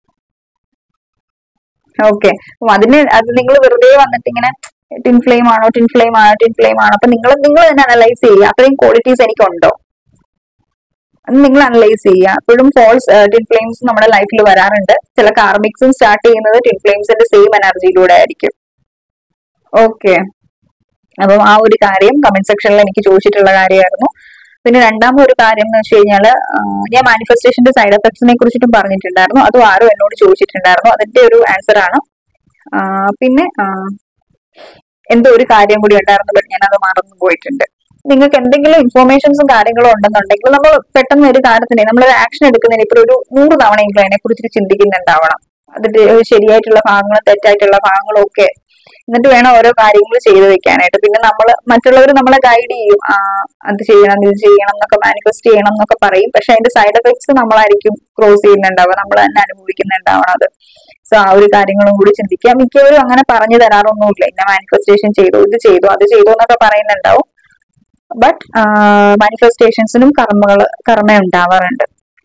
ഓക്കെ, അത് നിങ്ങൾ വെറുതെ വന്നിട്ട് ഇങ്ങനെ ട്വിൻ ഫ്ലെയിം ആണോ ട്വിൻ ഫ്ലെയിം ആണോ ട്വിൻ ഫ്ലെയിം ആണോ അപ്പൊ നിങ്ങൾ തന്നെ അനലൈസ് ചെയ്യുക അത്രയും ക്വാളിറ്റീസ് എനിക്കുണ്ടോ അത് നിങ്ങൾ അനലൈസ് ചെയ്യുക. എപ്പോഴും ഫോൾസ് ട്വിൻ ഫ്ലെയിംസ് നമ്മുടെ ലൈഫിൽ വരാറുണ്ട്. ചില കാർമിക്സും സ്റ്റാർട്ട് ചെയ്യുന്നത് ട്വിൻ ഫ്ലെയിംസിന്റെ സെയിം എനർജിയിലൂടെ ആയിരിക്കും. ഓക്കെ, അപ്പം ആ ഒരു കാര്യം കമന്റ് സെക്ഷനിൽ എനിക്ക് ചോദിച്ചിട്ടുള്ള കാര്യമായിരുന്നു. പിന്നെ രണ്ടാമതൊരു കാര്യം എന്ന് വെച്ച് കഴിഞ്ഞാല് ഞാൻ മാനിഫെസ്റ്റേഷന്റെ സൈഡ് എഫക്ട്സിനെ കുറിച്ചിട്ടും പറഞ്ഞിട്ടുണ്ടായിരുന്നു. അതും ആരും എന്നോട് ചോദിച്ചിട്ടുണ്ടായിരുന്നു. അതിന്റെ ഒരു ആൻസർ ആണ്. പിന്നെ എന്തോ ഒരു കാര്യം കൂടി ഉണ്ടായിരുന്നു, ബട്ട് ഞാൻ അത് മറന്നു പോയിട്ടുണ്ട്. നിങ്ങൾക്ക് എന്തെങ്കിലും ഇൻഫോർമേഷൻസും കാര്യങ്ങളും ഉണ്ടെന്നുണ്ടെങ്കിൽ നമ്മൾ പെട്ടെന്ന് ഒരു കാര്യത്തിന് നമ്മളൊരു ആക്ഷൻ എടുക്കുന്നതിന് ഇപ്പോൾ ഒരു 100 തവണയെങ്കിലും അതിനെ കുറിച്ചിട്ട് ചിന്തിക്കുന്നുണ്ടാവണം. അതിന്റെ ശരിയായിട്ടുള്ള ഭാഗങ്ങളും തെറ്റായിട്ടുള്ള ഭാഗങ്ങളും ഒക്കെ എന്നിട്ട് വേണം ഓരോ കാര്യങ്ങൾ ചെയ്തു വെക്കാനായിട്ട്. പിന്നെ മറ്റുള്ളവർ നമ്മളെ ഗൈഡ് ചെയ്യും, അത് ചെയ്യണം ഇത് ചെയ്യണം എന്നൊക്കെ മാനിഫെസ്റ്റ് ചെയ്യണം എന്നൊക്കെ പറയും. പക്ഷെ അതിന്റെ സൈഡ് എഫക്ട്സ് നമ്മളായിരിക്കും ക്രോസ് ചെയ്യുന്നുണ്ടാവുക, നമ്മൾ തന്നെ അനുഭവിക്കുന്നുണ്ടാവണം അത്. സോ ആ ഒരു കാര്യങ്ങളും കൂടി ചിന്തിക്കാം. മിക്കവരും അങ്ങനെ പറഞ്ഞു തരാറൊന്നുമില്ല, ഇന്ന മാനിഫെസ്റ്റേഷൻ ചെയ്തു ഇത് ചെയ്തു അത് ചെയ്തു എന്നൊക്കെ പറയുന്നുണ്ടാവും. ബട്ട് മാനിഫെസ്റ്റേഷൻസിനും കർമ്മ ഉണ്ടാവാറുണ്ട്.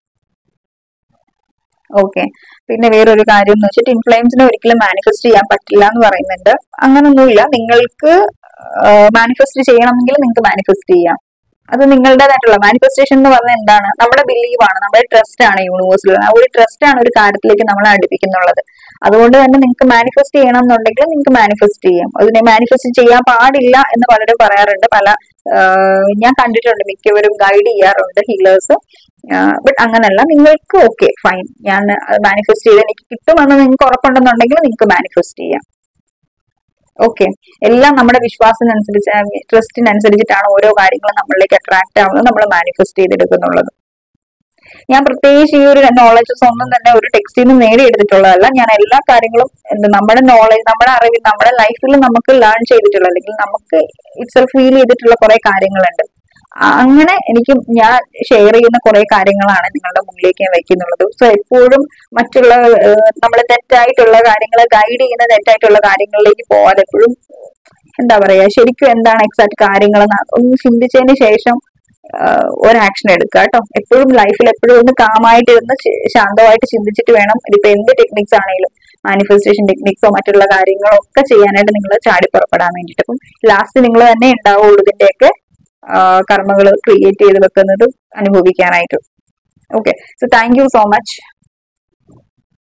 ഓക്കെ, പിന്നെ വേറൊരു കാര്യം എന്ന് വെച്ചാൽ ട്വിൻ ഫ്ലെയിംസിനെ ഒരിക്കലും മാനിഫെസ്റ്റ് ചെയ്യാൻ പറ്റില്ല എന്ന് പറയുന്നുണ്ട്. അങ്ങനൊന്നുമില്ല, നിങ്ങൾക്ക് മാനിഫെസ്റ്റ് ചെയ്യണമെങ്കിൽ നിങ്ങൾക്ക് മാനിഫെസ്റ്റ് ചെയ്യാം. അത് നിങ്ങളുടേതായിട്ടുള്ള മാനിഫെസ്റ്റേഷൻ എന്ന് പറഞ്ഞാൽ എന്താണ്? നമ്മുടെ ബിലീവാണ്, നമ്മുടെ ട്രസ്റ്റ് ആണ് യൂണിവേഴ്സിൽ. ആ ഒരു ട്രസ്റ്റ് ആണ് ഒരു കാര്യത്തിലേക്ക് നമ്മളെ അടുപ്പിക്കുന്നുള്ളത്. അതുകൊണ്ട് തന്നെ നിങ്ങൾക്ക് മാനിഫെസ്റ്റ് ചെയ്യണം എന്നുണ്ടെങ്കിൽ നിങ്ങൾക്ക് മാനിഫെസ്റ്റ് ചെയ്യാം. അതിനെ മാനിഫെസ്റ്റ് ചെയ്യാൻ പാടില്ല എന്ന് പലരും പറയാറുണ്ട്. ഞാൻ കണ്ടിട്ടുണ്ട്, മിക്കവരും ഗൈഡ് ചെയ്യാറുണ്ട് ഹീലേഴ്സ്. ബട്ട് അങ്ങനല്ല, നിങ്ങൾക്ക് ഓക്കെ ഫൈൻ, ഞാൻ മാനിഫെസ്റ്റ് ചെയ്ത് എനിക്ക് കിട്ടുമെന്ന് നിങ്ങൾക്ക് ഉറപ്പുണ്ടെന്നുണ്ടെങ്കിൽ നിങ്ങൾക്ക് മാനിഫെസ്റ്റ് ചെയ്യാം. ഓക്കെ, എല്ലാം നമ്മുടെ വിശ്വാസത്തിനനുസരിച്ച് ട്രസ്റ്റിനനുസരിച്ചിട്ടാണ് ഓരോ കാര്യങ്ങളും നമ്മളിലേക്ക് അട്രാക്ട് ആവുന്നത്, നമ്മൾ മാനിഫെസ്റ്റ് ചെയ്തെടുക്കുന്നുള്ളത്. ഞാൻ പ്രത്യേകിച്ച് ഈ ഒരു നോളജസ് ഒന്നും തന്നെ ഒരു ടെക്സ്റ്റിൽ നിന്ന് നേടിയെടുത്തിട്ടുള്ളതല്ല. ഞാൻ എല്ലാ കാര്യങ്ങളും നമ്മുടെ നോളജ്, നമ്മുടെ അറിവിൽ, നമ്മുടെ ലൈഫിൽ നമുക്ക് ലേൺ ചെയ്തിട്ടുള്ള അല്ലെങ്കിൽ നമുക്ക് ഇറ്റ്സെൽഫ് ഫീൽ ചെയ്തിട്ടുള്ള കുറെ കാര്യങ്ങളുണ്ട്. അങ്ങനെ ഞാൻ ഷെയർ ചെയ്യുന്ന കുറെ കാര്യങ്ങളാണ് നിങ്ങളുടെ മുന്നിലേക്ക് ഞാൻ വെക്കുന്നുള്ളത്. സോ എപ്പോഴും മറ്റുള്ള നമ്മളെ തെറ്റായിട്ടുള്ള കാര്യങ്ങളെ ഗൈഡ് ചെയ്യുന്ന തെറ്റായിട്ടുള്ള കാര്യങ്ങളിലേക്ക് പോവാതെ എപ്പോഴും എന്താ പറയാ, ശരിക്കും എന്താണ് എക്സാക്ട് കാര്യങ്ങൾ ഒന്ന് ചിന്തിച്ചതിന് ശേഷം ഒരു ആക്ഷൻ എടുക്കുക കേട്ടോ. എപ്പോഴും ലൈഫിൽ എപ്പോഴും ഒന്ന് കാമായിട്ട് ഇരുന്ന് ശാന്തമായിട്ട് ചിന്തിച്ചിട്ട് വേണം ഇതിപ്പോ എന്ത് ടെക്നിക്സ് ആണെങ്കിലും മാനിഫെസ്റ്റേഷൻ ടെക്നിക്സോ മറ്റുള്ള കാര്യങ്ങളോ ഒക്കെ ചെയ്യാനായിട്ട് നിങ്ങൾ ചാടി പുറപ്പെടാൻ വേണ്ടിയിട്ട്. അപ്പം ലാസ്റ്റ് നിങ്ങൾ തന്നെ ഉണ്ടാവുള്ളൂ ഇതിന്റെയൊക്കെ കർമ്മകൾ ക്രിയേറ്റ് ചെയ്ത് വെക്കുന്നത് അനുഭവിക്കാനായിട്ട്. Okay, so thank you so much.